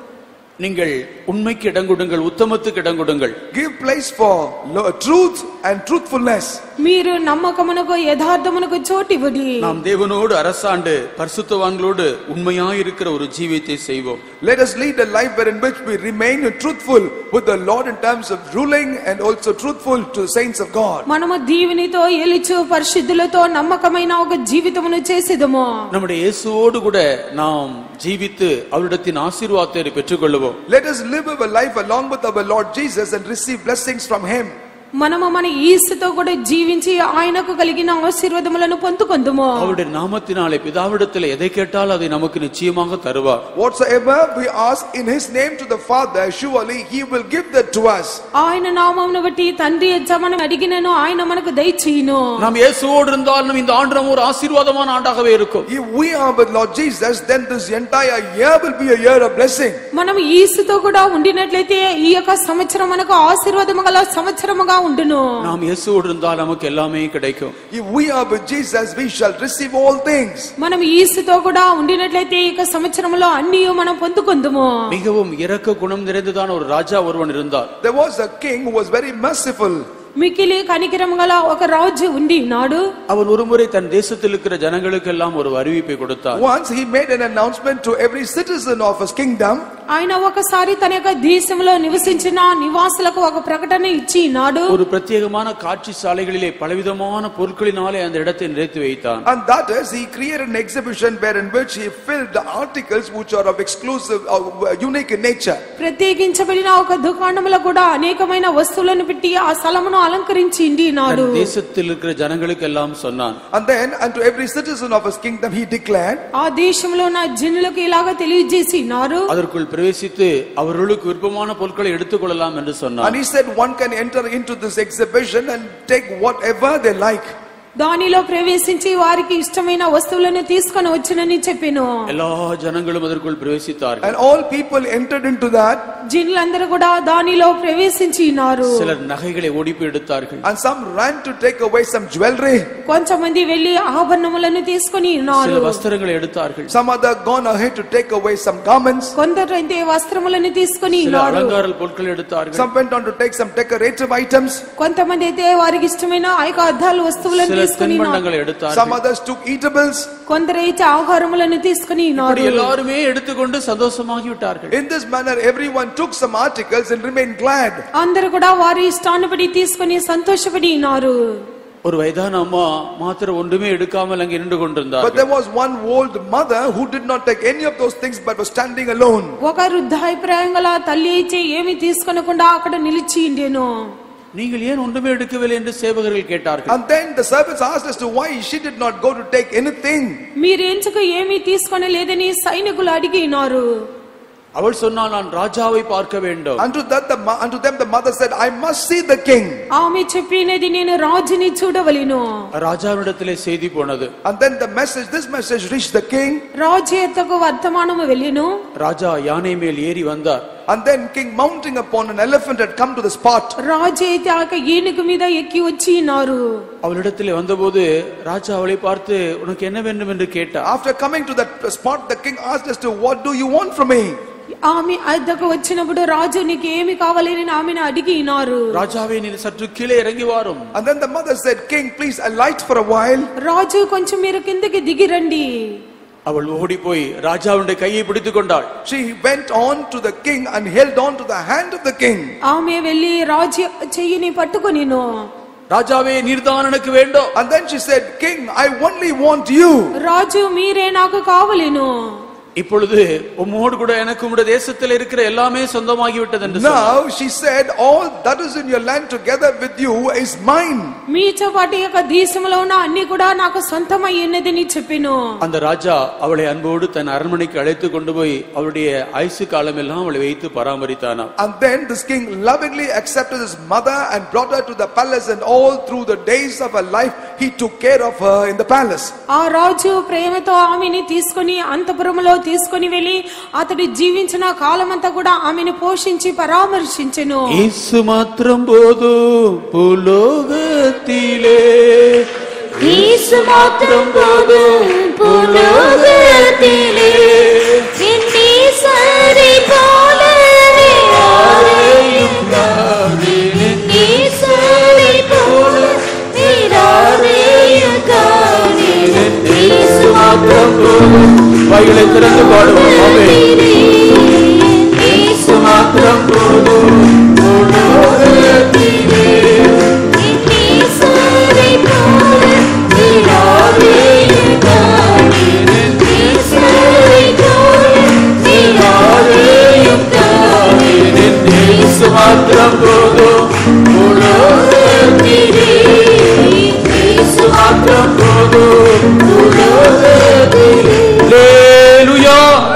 நீங்கள் உண்மைக்கு இடம் கொடுங்கள், உத்தமத்துக்கு இடம் கொடுங்கள். Give place for truth and truthfulness. మీరు నమ్మకమునకు యథార్థమునకు చోటు ఇవ్వండి. நாம் தேவனோடு அரசாண்டு பரிசுத்தவான்களோடு உண்மையாய் இருக்கிற ஒரு ஜீவியத்தை செய்வோம். Let us lead a life wherein which we remain truthful with the Lord in terms of ruling and also truthful to the saints of God. మనము దేవునితో ఏలుచు పరిశుద్ధులతో నమ్మకమైన ఒక జీవితమును చేసేదము. நம்முடைய இயேசுவோடு கூட நாம் ஜீவித்து அவரிடத்தின் ஆசீர்வாதத்தை பெற்றுக்கொள்வோம். Let us live our life along with our Lord Jesus and receive blessings from him. మనము మన యేసుతో కూడా జీవించి ఆయనకు కలిగిన ఆశీర్వాదములను పొందుకొందుము. அவருடைய நாமத்தினாலே பிதாவிடத்தில் எதை கேட்டாலும் அதை நமக்கு நிச்சயமாக தருவார். Whatsoever we ask in his name to the Father, surely he will give that to us. ఆయన నామమును బట్టి తండ్రి యజమాని అడిగినను ఆయన మనకు దయచేయును. நாம் இயேசுவோடு இருந்தாலும் இந்த ஆண்டு ஒரு ஆசீர்வாதமான ஆண்டாகவே இருக்கும். If we are with Lord Jesus, then this entire year will be a year of blessing. మనం యేసుతో కూడా ఉండినట్లయితే ఈ యొక్క సంవత్సరం మనకు ఆశీర్వాదము గల సంవత్సరముగా ఉండును. நாம் இயேசுவோடு இருந்தால் நமக்கு எல்லாமே கிடைக்கும். If we are with Jesus, we shall receive all things. మనం యేసుతో కూడా ఉండినట్లయితే ఈ యొక్క సంవత్సరములో అన్నీ మనం పొందుకొందుము. மிகவும் இரக்க குணம் நிறைந்ததான ஒரு ராஜா ஒருவன் இருந்தார். There was a king who was very merciful. మికిలి కనికరము గల ఒక రాజు ఉండినాడు. அவர் ஒருமுறை தன் தேசத்தில் இருக்கிற ஜனங்களுக்கெல்லாம் ஒரு அறிவிப்பை கொடுத்தார். Once he made an announcement to every citizen of his kingdom. ఆయన ఒకసారి తన యొక్క దేశంలో నివసించిన నివాసులకు ఒక ప్రకటన ఇచ్చినాడు. ஒரு பிரத்யேகமான காட்சி சாலைகளிலே பலவிதமான பொருட்களினாலே அந்த இடத்தை நிறைத்து வைத்தான். And that is, he created an exhibition wherein which he filled the articles which are of exclusive unique in nature. ప్రత్యేకించబడిన ఒక దుకాణంలో కూడా అనేకమైన వస్తువులను పెట్టి ఆ స్థలమును అలంకరించి ఉండినాడు. தேசத்தில் இருக்கிற ஜனங்களுக்கு எல்லாம் சொன்னான். And then unto every citizen of his kingdom he declared. ఆ దేశంలో ఉన్న జనులకు ఇలాగ తెలియజేసినారు. அதற்குள் பிரவேசித்து அவர்களுக்கு விருப்பமான பொருட்களை எடுத்துக்கொள்ளலாம் என்று சொன்னார். And he said one can enter into this exhibition and take whatever they like. దానిలో ప్రవేశించి వారికి ఇష్టమైన వస్తువులను తీసుకొని వచ్చునని చెప్పెను. எல்லா ஜனங்களும் அதற்குள் பிரவேசித்தார்கள். And all people entered into that. జనులందరూ కూడా దానిలో ప్రవేశించినారు. சிலர் நகைகளை ஓடிப்போய் எடுத்தார்கள். And some ran to take away some jewelry. కొంతమంది వెళ్లి ఆభరణములను తీసుకొని ఉన్నారు. சில வஸ்திரங்களை எடுத்தார்கள். Some other gone ahead to take away some garments. కొందరైతే వస్త్రములను తీసుకొని சில ఉన్నారు. அலங்கார பொருட்களை எடுத்தார்கள். Some went on to take some decorative items. కొంతమంది అయితే వారికి ఇష్టమైన ఆ యొక్క అద్దాల వస్తువులను తీసుకొని தின்பண்டங்களை Some எடுத்தார்கள். others took eatables. కొందరైతే ఆహారములను తీసుకొని ఉన్నారు. எல்லாருமே எடுத்துக்கொண்டு சந்தோஷமாகி விட்டார்கள். In this manner everyone took some articles and remained glad. అందరూ కూడా వారి ఇష్టానుబడి తీసుకొని సంతోషపడి ఉన్నారు. ஒரு வயதான அம்மா மாத்திரம் ஒன்றுமே எடுக்காமல் அங்கே நின்று But கொண்டிருந்தார்கள். there was one old mother who did not take any of those things but was standing alone. ఒక వృద్ధాభిప్రాయం గల తల్లి అయితే ఏమి తీసుకొనకుండా అక్కడ నిలిచి ఉండెను. நீங்கள் ஏன் ஒன்றுமே எடுக்கவில்லை என்று சேவகர்கள் கேட்டார்கள். And then the servants asked as to why she did not go to take anything. మీరెందుకు ఏమీ తీసుకొనలేదని సైనికులు అడిగినారు. அவள் சொன்னால் நான் ராஜாவை பார்க்க வேண்டும். Unto them the mother said, I must see the king. ఆమె చెప్పినది నేను రాజుని చూడవలెను. ராஜாவிடத்திலே செய்தி போனது. And then this message reached the king. రాజు యొద్దకు వర్తమానము వెళ్ళెను. ராஜா யானை மேல் ஏறி வந்தார். And then king mounting upon an elephant had come to the spot. రాజు అయితే ఆ ఏనుగు మీద ఎక్కి వచ్చి ఉన్నారు. அவளிடத்திலே வந்தபோது ராஜா அவளை பார்த்து உனக்கு என்ன வேண்டும் என்று கேட்டார். After coming to that spot, the king asked as to what do you want from me? ఆమె అద్దకు వచ్చినప్పుడు రాజు నీకు ఏమి కావాలని ఆమెను అడిగినారు. ராஜாவே நீ சற்று கீழே இறங்கி வாரும். And then the mother said, King, please alight for a while. రాజు కొంచెం మీరు కిందకి దిగి రండి. அவள் ஓடி போய் ராஜாவுடைய கையை பிடித்துக் கொண்டாள். She went on to the king and held on to the hand of the king. ఆమె వెళ్ళి రాజు చెయ్యిని పట్టుకొనిను. ராஜாவே நீர்தான் எனக்கு வேண்டும். And then she said, King, I only want you. రాజు మీరే నాకు కావలెను. இப்பொழுது உம்மோடு கூட எனக்கு உம்முடைய தேசத்தில் இருக்கிற எல்லாமே சொந்தமாகி விட்டது என்று சொன்னார். Now she said, all that is in your land together with you is mine. మీతో పాటు యొక్క దేశంలో ఉన్న అన్ని కూడా నాకు సొంతమై ఉన్నదని చెప్పెను. அந்த ராஜா அவளை அன்போடு தன் அரண்மனைக்கு அழைத்து கொண்டு போய் அவளுடைய ஆயுசு காலம் எல்லாம் அவளை வைத்து பராமரித்தானாம். And then this king lovingly accepted his mother and brought her to the palace, and all through the days of her life he took care of her in the palace. ఆ రాజు ప్రేమతో ఆమెని తీసుకొని అంతఃపురములో తీసుకొని వెళ్ళి అతడు జీవించిన కాలమంతా కూడా ఆమెను పోషించి పరామర్శించెను. యేసు మాత్రం పోదుం భూలోకத்திலே, యేసు మాత్రం పోదుం భూలోకத்திலே, என்னை சரி போலவே யாரையும் காணேன், என்னை சரி போலவே யாரையும் காணேன், యేసు మాత్రం போதும். வாய்களை திறந்து பாடுவோம். ஆமென். యేసు మాత్రం పోదుం భూలోకத்திலே, என்னை சரி போலவே யாரையும் காணேன், యేసు போலவே யாரையும் காணேன், యేసు మాత్రం போதும் భూలోకத்திலே, యేసు మాత్రం போதும் భూలోకத்திலே. ஹல்லேலூயா.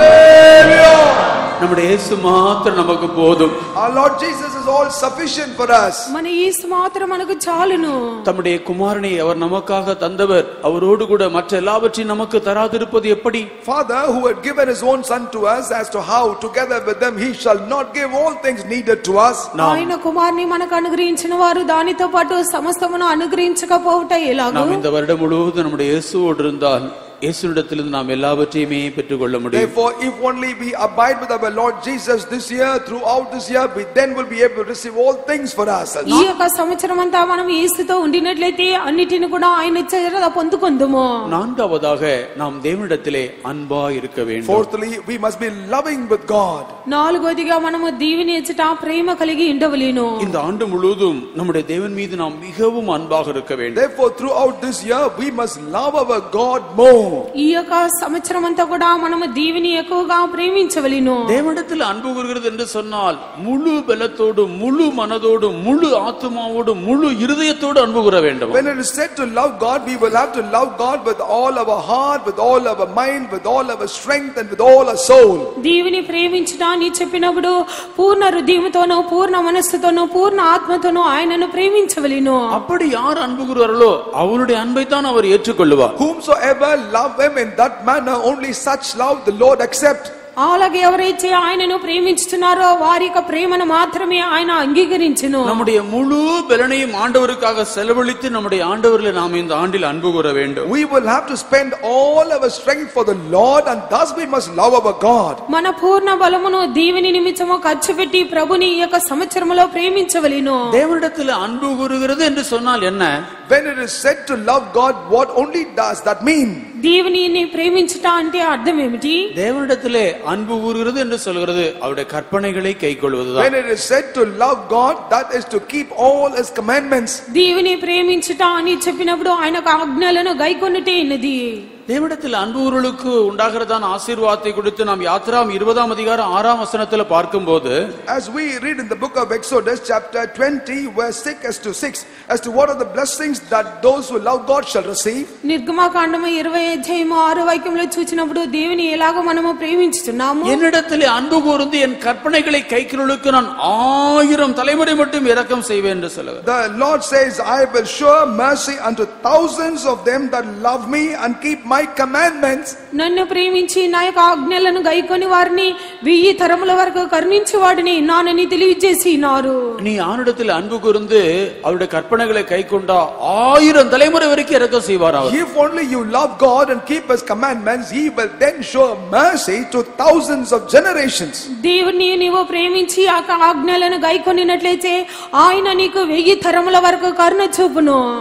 நம்முடைய இயேசு மாத்திரம் நமக்கு போதும். Our Lord Jesus is all sufficient for us. మన యేసు మాత్రం మనకు చాలును. தம்முடைய குமாரனை அவர் நமக்காக தந்தவர், அவரோடு கூட மற்ற எல்லாவற்றையும் நமக்கு தராதிருப்பது எப்படி? Father, who had given his own son to us, as to how together with them he shall not give all things needed to us. ఆయన కుమారుని మనకు అనుగ్రహించిన వారు దానితో పాటు సమస్తమును అనుగ్రహించకపోవుట ఎలాగో? நாம் இந்த வருடம் முழுவதும் நம்முடைய இயேசுவோடு இருந்தால் இயேசுவிடத்திலிருந்து நாம் எல்லாவற்றையுமே பெற்றுக்கொள்ள முடியும். Therefore, if only we abide with our Lord Jesus this year, throughout this year, we then will be able to receive all things for ourselves. ఈ యొక్క సంవత్సరం అంతా మనం యేసుతో ఉండినట్లయితే అన్నిటిని కూడా ఆయన చేరద పొందుకొందుము. நான்காவதாக நாம் தேவனிடத்திலே அன்பாய் இருக்க வேண்டும். Fourthly, we must be loving with God. నాలుగోదిగా మనము దేవుని ఎదుట ప్రేమ కలిగి ఉండవలెను. இந்த ஆண்டு முழுவதும் நம்முடைய தேவன் மீது நாம் மிகவும் அன்பாக இருக்க வேண்டும். Therefore, throughout this year, we must love our God more. ఈ యొక్క సంవత్సరం అంతా కూడా మనము దేవుని ఎక్కువగా ప్రేమించవలెను. தேவனிடத்தில் அன்பு கூறுகிறது என்று சொன்னால் முழு பலத்தோடு, முழு மனதோடு, முழு ஆத்துமாவோடு, முழு இருதயத்தோடு அன்பு கூற வேண்டும். When it is said to love God, we will have to love God with all our heart, with all our mind, with all our strength, and with all our soul. దేవుని ప్రేమించుట అని చెప్పినప్పుడు పూర్ణ హృదయముతోనూ, పూర్ణ మనస్సుతోనూ, పూర్ణ ఆత్మతోనూ ఆయనను ప్రేమించవలెను. அப்படி யார் அன்பு கூறுவார்களோ அவருடைய அன்பை தான் அவர் ஏற்றுக்கொள்வார். Whomsoever love him in that manner, only such love the Lord accept. అలాగే ఎవరైతే ఆయనను ప్రేమించుతున్నారో వారి యొక్క ప్రేమను మాత్రమే ఆయన అంగీకరించును. நம்முடைய முழு பலனையும் ஆண்டவருக்காக செலவழித்து நம்முடைய ஆண்டவரில் நாம் இந்த ஆண்டில் அன்பு கூற வேண்டும். We will have to spend all our strength for the Lord, and thus we must love our God. మన పూర్ణ బలమును దేవుని నిమిత్తము ఖర్చు పెట్టి ప్రభుని ఈ యొక్క సంవత్సరములో ప్రేమించవలెను. தேவனிடத்தில் அன்பு கூறுகிறது என்று சொன்னால் என்ன? When it is said to love God, what only does that mean? దేవునిని ప్రేమించుట అంటే అర్థం ఏమిటి? தேவனிடத்திலே அன்பு கூறுகிறது என்று சொல்கிறது அவருடைய கற்பனைகளை கைக்கொள்வதுதான். When it is said to love God, that is to keep all his commandments. దేవుని ప్రేమించుట అని చెప్పినప్పుడు ఆయన ఆజ్ఞలను గైకొనుటే ఉన్నది. தேவனிடத்தில் அன்புகளுக்கு உண்டாகிறதான ஆசீர்வாதத்தை குறித்து நாம் யாத்ராம் 20ஆம் அதிகாரம் 6ஆம் வசனத்தில் பார்க்கும்போது, As we read in the book of Exodus chapter 20 verse 6 as to what are the blessings that those who love God shall receive. నిర్గమకాండము 20 అధ్యాయము 6 వాక్యంలో చూచినప్పుడు దేవుని ఎలాగో మనము ప్రేమించుతున్నాము. என்னிடத்திலே அன்பு கூர்ந்து என் கற்பனைகளை கைக்கொள்ளுக்கு நான் 1000 தலைமுறை மட்டும் இரக்கம் செய்வேன் என்று சொல்லுகிறார். The Lord says, I will show mercy unto thousands of them that love me and keep my commandments. నన్ను ప్రేమించి నా యొక్క ఆజ్ఞలను గైకొని వారిని 1000 తరముల వరకు కరుణించి వాడిని నానని తెలియజేసినారు. நீ ஆண்டவரிடத்தில் அன்பு கூர்ந்து அவருடைய கற்பனைகளை கைக்கொண்டா 1000 தலைமுறை வரைக்கும் இரக்கம் செய்வார் அவர். If only you love God and keep his commandments, he will then show mercy to thousands of generations. దేవుని నీవు ప్రేమించి ఆ ఆజ్ఞలను గైకొనినట్లయితే ఆయన నీకు 1000 తరముల వరకు కరుణ చూపును.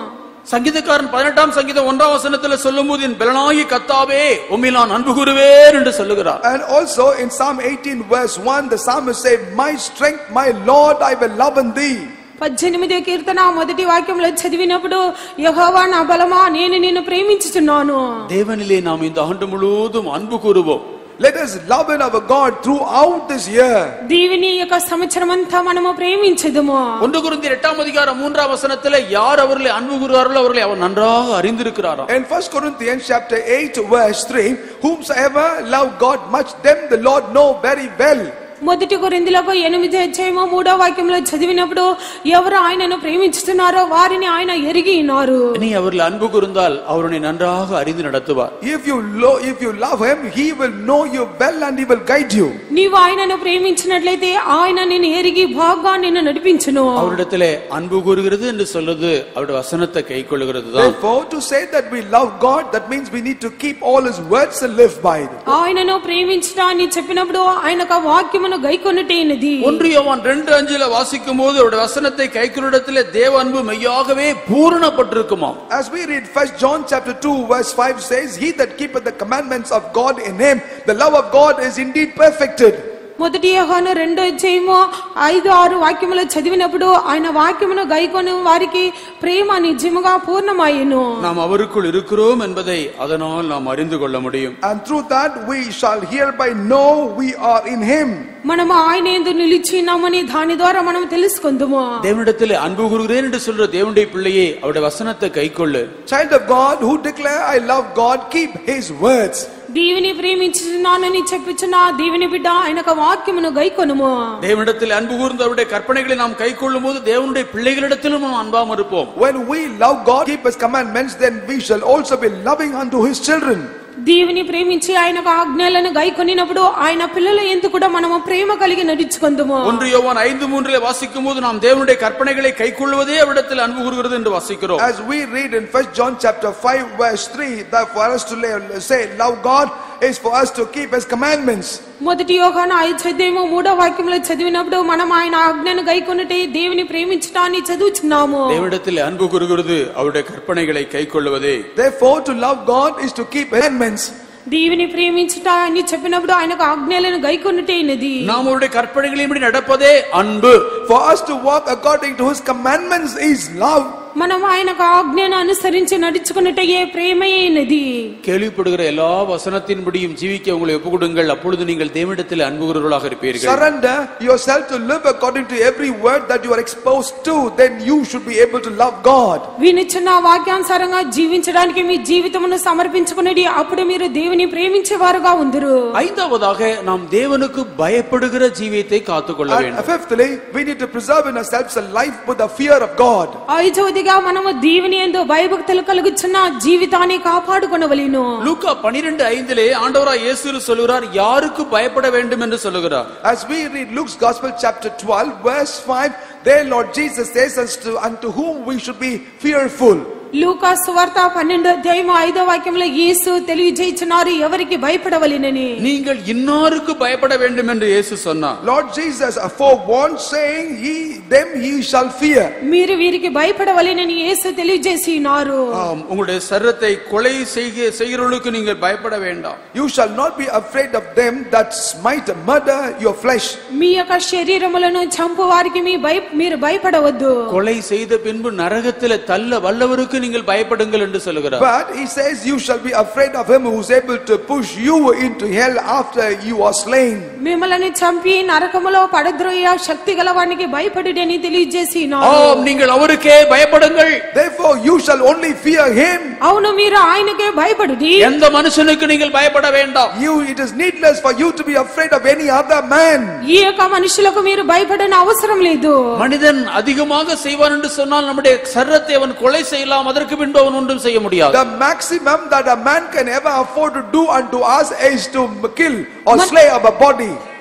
சங்கீதக்காரன் 18ஆம் சங்கீதம் 1ஆம் வசனத்துல சொல்லும்போது என் பலனாகிய கர்த்தாவே உம்மில் நான் அன்பு கூறுவேன் என்று சொல்லுகிறார். And also in Psalm 18 verse 1 the psalmist say, my strength, my Lord, I will love in thee. 18వ కీర్తన మొదటి వాక్యంలో చదివినప్పుడు యెహోవా నా బలమా నేను నిన్ను ప్రేమించుచున్నాను. தேவனிலே நாம் இந்த ஆண்டு முழுவதும் அன்பு கூறுவோம். Let us love in our God throughout this year. దేవుని యొక్క సంవత్సరమంతా మనము ప్రేమించెదము. 1 கொரிந்தியர் 8ஆம் அதிகாரம் 3ஆம் வசனத்திலே யார் அவர்களை அன்பு கூறுவார்களோ அவர்களை அவர் நன்றாக அறிந்திருக்கிறாராம். In 1 Corinthians chapter 8 verse 3, whomsoever love God much, them the Lord know very well. మొదటి కొరింథీయులకు 8వ అధ్యాయము 3వ వాక్యంలో చదివినప్పుడు ఎవరు ఆయనను ప్రేమించుతున్నారో వారిని ఆయన ఎరిగి ఉన్నారు. நீ அவர்களை அன்பு கூர்ந்தால் அவரை நன்றாக அறிந்து நடத்துவார். If you love him, he will know you well and he will guide you. నీవు ఆయనను ప్రేమించినట్లయితే ఆయన నిన్ను ఎరిగి బాగా నిన్ను నడిపించును. அவரிடத்திலே அன்பு கூறுகிறது என்று சொல்றது அவருடைய வசனத்தை கைக்கொள்ளுகிறதுதான். Therefore to say that we love God, that means we need to keep all his words and live by it. ఆయనను ప్రేమించడాన్ని చెప్పినప్పుడు ఆయనకు వాక్యమును గైకొనుటేనది. 1 யோவான் 2:5ல வாசிக்கும்போது அவருடைய வசனத்தை கைக்கொள்ளுடத்திலே தேவ அன்பு மெய்யாகவே பூரணப்பட்டிருக்குமாம். As we read 1 John chapter 2 verse 5 says, he that keepeth the commandments of God in him, the love of God is indeed perfected. మొదటి యోహాను 2వ అధ్యాయము 5-6 వాక్యములు చదివినప్పుడు ఆయన వాక్యమును గైకొను వారికి ప్రేమ నిజముగా పూర్ణమాయెను. நாம் அவருக்குள் இருக்கிறோம் என்பதை அதனால் நாம் அறிந்து கொள்ள முடியும். And through that we shall hereby know we are in him. మనము ఆయన యందు నిలిచి ఉన్నామని దాని ద్వారా మనం తెలుసుకుందాము. தேவனிடத்திலே அன்பு கூறுகிறேன் என்று சொல்ற தேவனுடைய பிள்ளையே அவருடைய வசனத்தை கைக்கொள்ளு. Child of God who declare I love God, keep his words. దేవుని ప్రేమించున్నానని చెప్పుచున్న దేవుని బిడ్డ ఆయనక వాక్యమును గైకొనుము. தேவனிடத்தில் அன்பு கூர்ந்து அவருடைய கற்பனைகளை நாம் கைக்கொள்ளும்போது தேவனுடைய பிள்ளைகளிடத்திலும் நாம் அன்பாக இருப்போம். When we love God, keep his commandments, then we shall also be loving unto his children. దేవుని ప్రేమించి ఆయనకు ఆజ్ఞలను గైకొనినప్పుడు ఆయన పిల్లల యందు కూడా మనము ప్రేమ కలిగి నడుచుకొందుము. 1 யோவான் 5:3ல வாசிக்கும்போது நாம் தேவனுடைய கற்பனைகளை கைக்கொள்வதே அவரிடத்தில் அன்பு கூறுகிறது என்று வாசிக்கிறோம். As we read in 1 John chapter 5 verse 3, that for us to say love God is for us to keep his commandments. మొదటి యోహాను 5వ అధ్యాయము 3వ వాక్యంలో చదివినప్పుడు మనం ఆయన ఆజ్ఞను గైకొనుటే దేవుని ప్రేమించడాన్ని చదువుచున్నాము. தேவனிடத்தில் அன்பு கூறுகிறது அவருடைய கற்பனைகளை கைக்கொள்வதே. Therefore to love God is to keep commandments. దేవుని ప్రేమించుట అని చెప్పినప్పుడు ఆయనకు ఆజ్ఞలను గైకొనుటేనది. நாம் அவருடைய கற்பனைகளின்படி நடப்பதே அன்பு. For us to walk according to his commandments is love. మనం ఆయనకు ఆజ్ఞను అనుసరించి నడుచుకున్నట్టే ప్రేమయేనది. கேள்விப்படுகிற எல்லா வசனத்தின்படியும் ஜீவிக்க உங்களை ஒப்புக்கொடுங்கள், அப்பொழுது நீங்கள் தேவனிடத்தில் அன்பு கூறுவர்களாக இருப்பீர்கள். Surrender yourself to live according to every word that you are exposed to, then you should be able to love God. వినిచిన వాక్యానుసారంగా జీవించడానికి మీ జీవితమును సమర్పించుకునేది అప్పుడు మీరు దేవుని ప్రేమించేవారుగా ఉందురు. ஐந்தாவதாக நாம் தேவனுக்கு பயப்படுகிற ஜீவியத்தை காத்துக்கொள்ள வேண்டும். And fifthly, we need to preserve in ourselves a life with the fear of God. ఐదవదిగా మనము దేవుని యందు భయభక్తులు కలుగుచున్న జీవితాన్ని కాపాడుకొనవలెను. லூக்கா 12:5லே ஆண்டவராய் இயேசு சொல்கிறார், யாருக்கு பயப்பட வேண்டும் என்று சொல்கிறார். As we read Luke's Gospel chapter 12 verse 5, there Lord Jesus says unto whom we should be fearful. లూకా సువార్త 12వ అధ్యాయం 5వ వాక్యంలో యేసు తెలియజేయుచున్నారు ఎవరికి భయపడవలెనని. நீங்கள் இன்னாருக்கு பயப்பட வேண்டும் என்று இயேசு சொன்னார். Lord Jesus forewarned saying, them he shall fear. మీరు వీరికి భయపడవలెనని యేసు తెలియజేసినారు. உங்களுடைய சரீரத்தை கொலை செய்கிறவர்களுக்கு நீங்கள் பயப்பட வேண்டாம். You shall not be afraid of them that smite murder your flesh. మీ యొక్క శరీరములను చంపు వారికి మీరు భయపడవద్దు. கொலை செய்த பின்பு நரகத்திலே தள்ள வல்லவருக்கு நீங்கள் பயப்படுங்கள் என்று சொல்கிறார். But he says you shall be afraid of him who is able to push you into hell after you are slain. మిమ్మల్ని చంపి నరకములో పడద్రోయ శక్తి గలవానికి భయపడుడని తెలియజేసినారు. நீங்கள் அவருக்கே பயப்படுங்கள். Therefore you shall only fear him. అవును మీరు ఆయనకే భయపడుడి. எந்த மனுஷனுக்கு நீங்கள் பயப்பட வேண்டாம். It is needless for you to be afraid of any other man. ఈ యొక్క మనుషులకు మీరు భయపడన అవసరం లేదు. மனிதன் அதிகமாக செய்வான் என்று சொன்னால் நம்முடைய சரீரத்தை அவன் கொலை செய்யலாம், அதற்கு பின்பு அவன் ஒன்றும் செய்ய முடியாது. The maximum that a man can ever afford to do unto us is to kill or slay our body.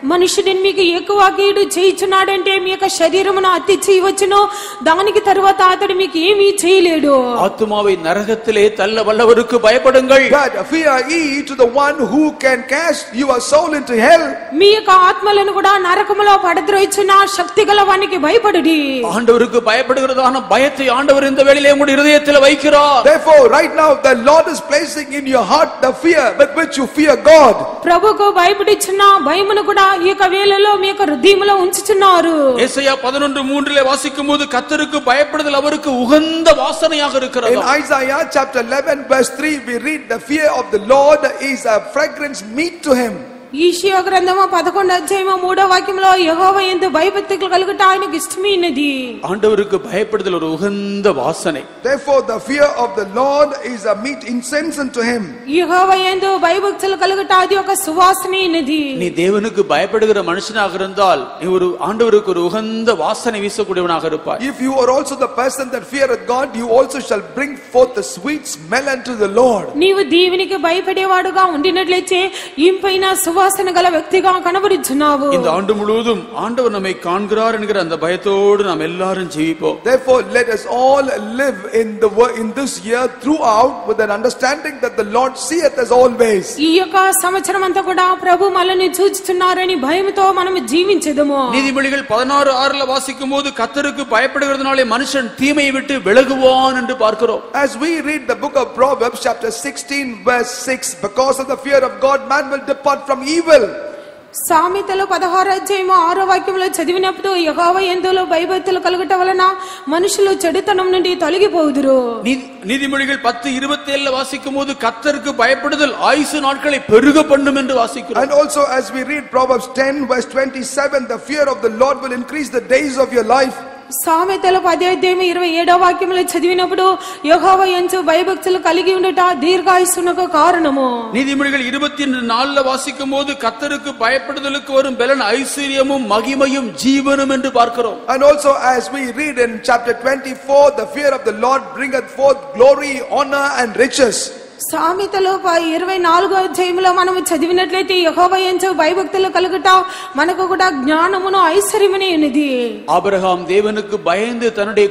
మనుషుడిని మీకు ఎక్కువగీడు చేయించున్నాడంటే మీ యొక్క శరీరమును అతి చేయవచ్చును, దానికి తరువాత అతడు మీకు ఏమీ చేయలేడు. ஆத்துமாவை நரகத்திலே தள்ள வல்லவருக்கு பயப்படுங்கள். But fear ye to the one who can cast your soul into hell. మీ యొక్క ఆత్మలను కూడా నరకములో పడద్రోయిచున్న శక్తిగల వానికి భయపడుడి. ஆண்டவருக்கு பயப்படுகிறதான பயத்தை ஆண்டவர் இந்த வேளையிலே உங்களுடைய இதயத்தில் வைக்கிறார். Therefore right now the Lord is placing in your heart the fear with which you fear God. ప్రభువుకు భయపడిచున్న భయమును కూడా ఈ యొక్క వేళలో మీ యొక్క హృదయములో ఉంచుచున్నారు. ஏசாயா 11:3 வாசிக்கும்போது கர்த்தருக்கு பயப்படுதல் அவருக்கு உகந்த வாசனையாக இருக்கிறது. In Isaiah chapter 11 verse 3 we read the fear of the Lord is a fragrance meet to him. యెషయా గ్రంథము 11వ అధ్యాయము 3వ వాక్యంలో యెహోవా యందు భయభక్తులు కలుగుట ఆయనకు ఇష్టమైనది. ஆண்டவருக்கு பயப்படுதல் ஒரு உகந்த வாசனை. Therefore the fear of the Lord is a meet incense unto him. యెహోవా యందు భయభక్తులు కలుగుట అది ఒక సువాసనైనది. நீ தேவனுக்கு பயப்படுகிற மனுஷனாக இருந்தால் நீ ஒரு ஆண்டவருக்கு ஒரு உகந்த வாசனை வீசக்கூடியவனாக இருப்பாய். If you are also the person that feareth God, you also shall bring forth the sweet smell unto the Lord. నీవు దేవునికి భయపడేవాడుగా ఉండినట్లయితే ఇంపైన సువాసన గల వ్యక్తిగా కనబడుచున్నావు. இந்த ஆண்டு முழுவதும் ஆண்டவர் நம்மை காண்கிறார் என்கிற அந்த பயத்தோடு நாம் எல்லாரும் ஜீவிப்போம். Therefore let us all live in this year throughout with an understanding that the Lord seeth us always. ఈ యొక్క సంవత్సరం అంతా కూడా ప్రభు మనల్ని చూస్తున్నారని భయముతో మనం జీవించెదము. நீதிமொழிகள் 16:6 வாசிக்கும்போது கர்த்தருக்கு பயப்படுகிறதுனாலே மனுஷன் தீமையை விட்டு விலகுவான் என்று பார்க்கிறோம். As we read the book of Proverbs chapter 16 verse 6, because of the fear of God man will depart from evil. సామెతలు 16వ అధ్యాయము 6వ వాక్యంలో చదివినప్పుడు యెహోవా యందు భయభక్తులు కలుగుట వలన మనుషులు చెడుతనం నుండి తొలగిపోవుదురు. நீதிமொழிகள் 10:27 வாசிக்கும்போது கர்த்தருக்கு பயப்படுதல் ஆயுசு நாட்களை பெருக பண்ணும் என்று வாசிக்கிறோம். And also as we read Proverbs 10 verse 27, the fear of the Lord will increase the days of your life. సామెతలు 10వ అధ్యాయము 27వ వాక్యంలో చదివినప్పుడు యెహోవా యందు భయభక్తులు కలిగి ఉండుట దీర్ఘాయుస్సునకు కారణము. நீதிமொழிகள் 24 வாசிக்கும்போது கர்த்தருக்கு பயப்படுதலுக்கு வரும் பலன் ஐஸ்வரியமும் மகிமையும் ஜீவனும் என்று பார்க்கிறோம். And also as we read in chapter 24, the fear of the Lord bringeth forth glory, honor and riches. సామెతలు 24వ అధ్యాయంలో మనము చదివినట్లయితే యెహోవా యందు భయభక్తులు కలుగుట మనకు కూడా జ్ఞానమును ఐశ్వర్యమునే ఉన్నది. ஆபிரகாம் தேவனுக்கு பயந்து தன்னுடைய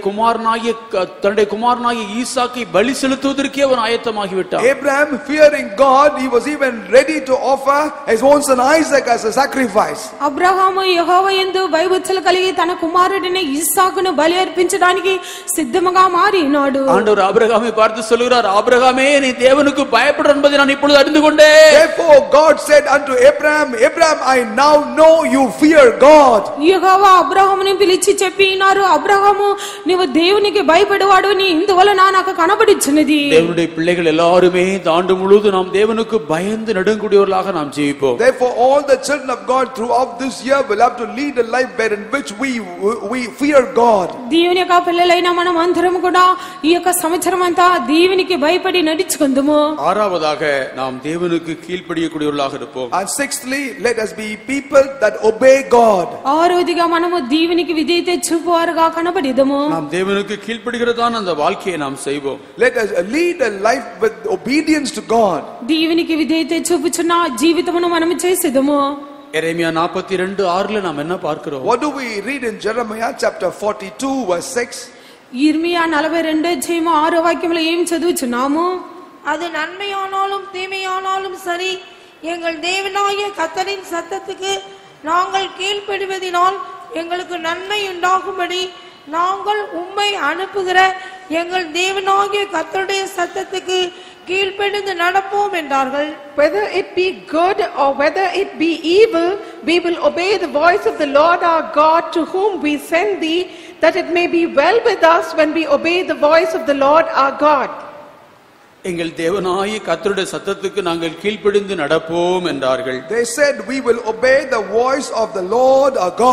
குமாரனாகிய ஈசாக்கை பலி செலுத்துவதற்கே அவன் ஆயத்தமாகி விட்டான். Abraham fearing God, he was even ready to offer his own son Isaac as a sacrifice. Abraham యెహోవా యందు భయభక్తులు కలిగి తన కుమారుడిని ఇస్సాకును బలి అర్పించడానికి సిద్ధముగా మారినాడు. ஆண்டவர் ஆபிரகாமை பார்த்து சொல்கிறார், ஆபிரகாமே நீ தேவனுக்கு பயப்படு என்பதை நான் இப்பொழுது அறிந்து கொண்டேன். Therefore God said unto Abraham, Abraham, I now know you fear God. యెహోవా అబ్రహాముని పిలిచి చెప్పినారు, అబ్రహాము నీవు దేవునికి భయపడేవాడు నీ ఇందువలన నాకు కనబడుచున్నది. தேவனுடைய பிள்ளைகள் எல்லாரும் இந்த ஆண்டு முழுவதும் நாம் தேவனுக்கு பயந்து நடுங்கக்கூடியவர்களாக நாம் ஜீவிப்போம். Therefore all the children of God throughout this year will have to lead a life wherein which we fear God. దేవుని యొక్క పిల్లలైన మనం అందరం కూడా ఈ యొక్క సంవత్సరం అంతా దేవునికి భయపడి నడుచుకుందాము. ஆறாவதாக நாம் தேவனுக்கு கீழ்ப்படியக்கூடியவர்களாக இருப்போம். And sixthly, let us be people that obey God. ఆరోదిగా మనము దేవునికి విధేయత చూపువారుగా కనబడేదము. நாம் தேவனுக்கு கீழ்ப்படிகிறதான அந்த வாழ்க்கையை நாம் செய்வோம். Let us lead a life with obedience to God. దేవునికి విధేయత చూపుచున్న జీవితమును మనము చేసేదము. எரேமியா 42:6 நாம் என்ன பார்க்கிறோம்? What do we read in Jeremiah chapter 42 verse 6? ఇర్మియా 42 అధ్యాయము 6వ వాక్యంలో ఏం చదువుచున్నాము? அது நன்மையானாலும் தீமையானாலும் சரி, எங்கள் தேவனாகிய கர்த்தரின் சத்தத்துக்கு நாங்கள் கீழ்ப்படிவதினால் எங்களுக்கு நன்மை உண்டாகும்படி நாங்கள் உம்மை அனுப்புகிற எங்கள் தேவனாகிய கர்த்தருடைய சத்தத்துக்கு கீழ்ப்படிந்து நடப்போம் என்றார்கள். Whether it be good or whether it be evil, we will obey the voice of the Lord our God to whom we send thee, that it may be well with us when we obey the voice of the Lord our God. எங்கள் தேவனாகிய கர்த்தருடைய சத்தத்துக்கு நாங்கள் கீழ்ப்படிந்து நடப்போம் என்றார்கள். They said we will obey the voice of the Lord our God.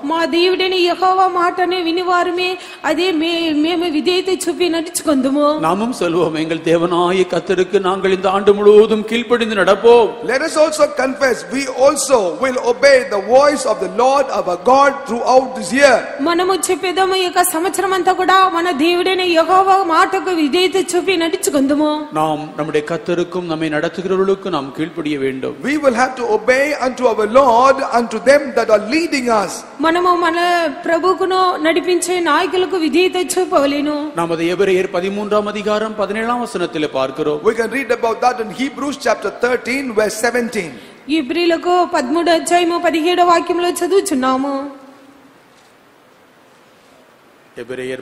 మా దేవుడైన యెహోవా మాటనే వినివారమే అదే మేము విధేయత చూపి నడుచుకొందుము. நாமும் சொல்வோம், எங்கள் தேவனாகிய கர்த்தருக்கு நாங்கள் இந்த ஆண்டு முழுவதும் கீழ்ப்படிந்து நடப்போம். Let us also confess, we also will obey the voice of the Lord our God throughout this year. మనము చెప్పేదము ఈ సంవత్సరం అంతా కూడా మన దేవుడైన యెహోవా మాటకు విధేయత చూపి నడుచుకొందుము. நாம் நம்முடைய கர்த்தருக்கும் நம்மை நடத்துகிறவர்களுக்கும் நாம் கீழ்ப்படிய வேண்டும். We will have to obey unto our Lord, unto them that are leading us. మనము మన ప్రభువును నడిపించే నాయకులకు విధేయత చూపవలెను. நாம் அதை எபிரேயர் 13ஆம் அதிகாரம் 17ஆம் வசனத்திலே பார்க்கிறோம். We can read about that in Hebrews chapter 13 verse 17. ఇబ్రీలకు 13వ అధ్యాయము 17వ వాక్యంలో చదువుచున్నాము. எபிரேயர்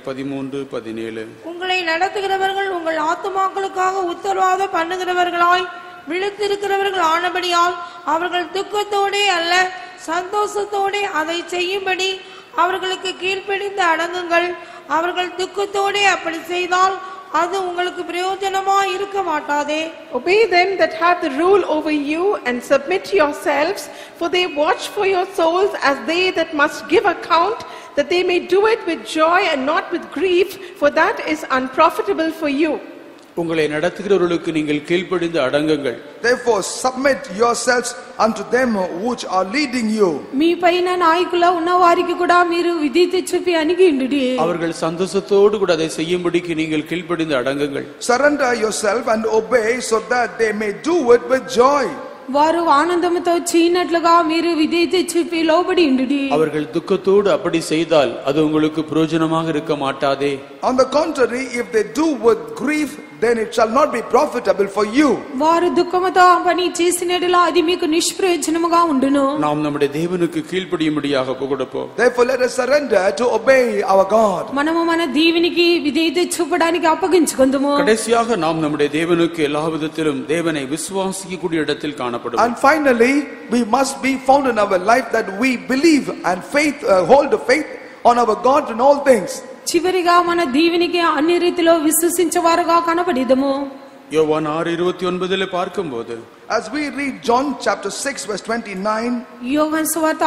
13:17. உங்களை நடத்துகிறவர்கள் உங்கள் ஆத்துமாக்களுக்காக உத்தரவாதம் பண்ணுகிறவர்களாய் விழித்திருக்கிறவர்கள் ஆனபடியால் அவர்கள் துக்கத்தோடே அல்ல சந்தோஷத்தோடே அதை செய்யும்படி அவர்களுக்கு கீழ்ப்படிந்து அடங்குங்கள். அவர்கள் துக்கத்தோடே அப்படி செய்தால் அது உங்களுக்கு பிரயோஜனமாய் இருக்க மாட்டாதே. Obey them that have the rule over you and submit yourselves, for they watch for your souls as they that must give account, that they may do it with joy and not with grief, for that is unprofitable for you. உங்களை நடத்துகிறவர்களுக்கு நீங்கள் கீழ்ப்படிந்து அடங்குங்கள். Therefore submit yourselves unto them which are leading you. మీ పైన నాయకుల ఉన్న వారికి కూడా మీరు విధేయత చూపి అణిగియుండుడి. அவர்கள் சந்தோஷத்தோடு கூட அதை செய்யும்படிக்கு நீங்கள் கீழ்ப்படிந்து அடங்குங்கள். Surrender yourself and obey so that they may do it with joy. వారు ఆనందముతో చేయనట్లుగా మీరు విధేయత చూపి లోబడి ఉండుడి. அவர்கள் துக்கத்தோடு அப்படி செய்தால் அது உங்களுக்கு பிரயோஜனமாக இருக்க மாட்டாதே. On the contrary, if they do with grief, then it shall not be profitable for you. వారు దుఃఖముతో పని చేసినట్లా అది మీకు నిష్ప్రయోజనముగా ఉండును. நாம் நம்முடைய தேவனுக்கு கீழ்ப்படியும்படியாக ஒப்புக்கொடுப்போம். Therefore let us surrender to obey our God. మనము మన దేవునికి విధేయత చూపడానికి అప్పగించుకొందుము. கடைசியாக நாம் நம்முடைய தேவனுக்கு எல்லா விதத்திலும் தேவனை விசுவாசிக்கக்கூடிய இடத்தில் காணப்படுவோம். And finally, we must be found in our life that we believe and hold the faith on our God in all things. చివరిగా మన దేవునికి అన్ని రీతిలో విశ్వసించేవారుగా కనబడిదము. யோவான் 6:29 பார்க்கும்போது, as we read John chapter 6 verse 29, యోహాను సువార్త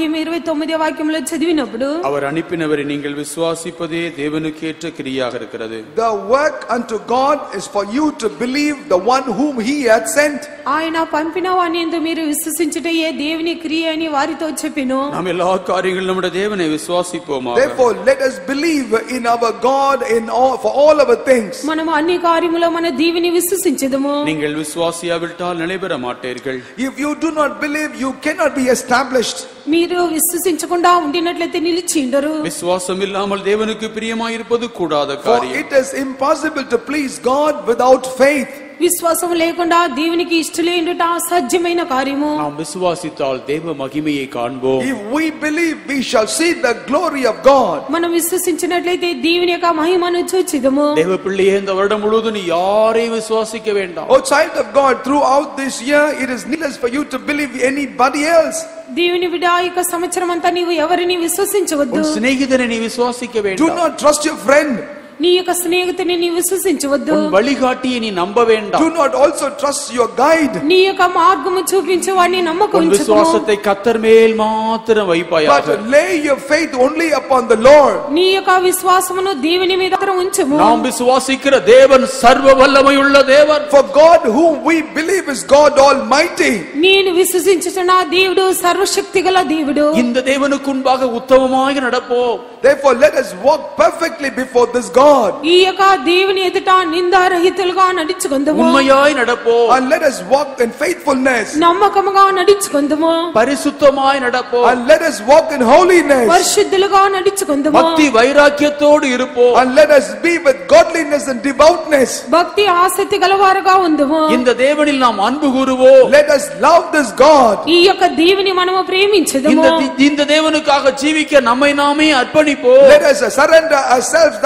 6:29 వాక్యంలో చదివినప్పుడు, அவர் அனுப்பினவரை நீங்கள் விசுவாசிப்பதே தேவனுக்கேற்ற கிரியாக இருக்கிறது. the work unto God is for you to believe the one whom he had sent. ఆయన పంపిన వానియందు మీరు విశ్వసించుటయే దేవుని క్రియ అని వారితో చెప్పెను. நாம் எல்லா காரியங்களிலும் நம்முடைய தேவனை விசுவாசிப்போமாக. Therefore let us believe in our God in all, for all our things. మనము అన్ని కార్యములో మన దేవుని విశ్వసించెదము. நீங்கள் விசுவாசியாவிட்டால் நிலைபெற மாட்டீர்கள். If you do not believe, you cannot be established. మీరు విశ్వసించకుండా ఉండినట్లయితే నిలిచి ఉండరు. விசுவாசம் இல்லாமல் தேவனுக்கு பிரியமாயிருப்பது கூடாத For காரியம். it is impossible to please God without faith. విశ్వాసం లేకుండా దేవునికి ఇష్టలేండుట అసాధ్యమైన కార్యము. நாம் விசுவாசித்தால் தேவ மகிமையை காண்போம். If we believe, we shall see the glory of God. మనం విశ్వసించినట్లయితే దేవుని యొక్క మహిమను చూచెదము. தேவ பிள்ளையே, இந்த வருடம் முழுவதும் நீ யாரையும் விசுவாசிக்க வேண்டாம். O child of God, throughout this year it is needless for you to believe anybody else. దేవుని బిడ్డ ఈ సంవత్సరం అంతా నీవు ఎవరిని విశ్వసించవద్దు. உன் சிநேகிதனை நீ விசுவாசிக்க Do வேண்டாம். not trust your friend. నీ యొక్క స్నేహితుని నీ విశ్వసించవద్దు. உன் வழிகாட்டியை நீ நம்ப வேண்டாம். Do not also trust your guide. నీ యొక్క మార్గము చూపించేవాడిని నమ్మకం உன் ఉంచుకో. விசுவாசத்தை கர்த்தர் மேல் மாத்திரம் வைப்பாயாக. But lay your faith only upon the Lord. నీ యొక్క విశ్వాసమును దేవుని మీద ఉంచుము. நாம் விசுவாசிக்கிற தேவன் சர்வ வல்லமையுள்ள தேவன். For God whom we believe is God Almighty. నేను విశ్వసించుచున్న దేవుడు సర్వశక్తిగల దేవుడు. இந்த தேவனுக்கு முன்பாக உத்தமமாக நடப்போம். Therefore let us walk perfectly before this God. ఈ యొక్క దేవుని ఎదుట నిందారహితులుగా నడుచుకొందుము. உண்மையாய் நடப்போம். And let us walk in faithfulness. నమ్మకముగా నడుచుకొందుము. பரிசுத்தமாய் நடப்போம். And let us walk in holiness. పరిశుద్ధులుగా నడుచుకొందుము. பக்தி வைராக்கியத்தோடு இருப்போம். And let us be with godliness and devoutness. భక్తి ఆసక్తి గలవారుగా ఉందుము. இந்த தேவனில் நாம் அன்பு கூறுவோம். Let us love this God. ఈ యొక్క దేవుని మనము ప్రేమించుదుము. இந்த தேவனுக்காக ஜீவிக்க நம்மை நாமே அர்ப்பணிப்போம். Let us surrender ourselves that we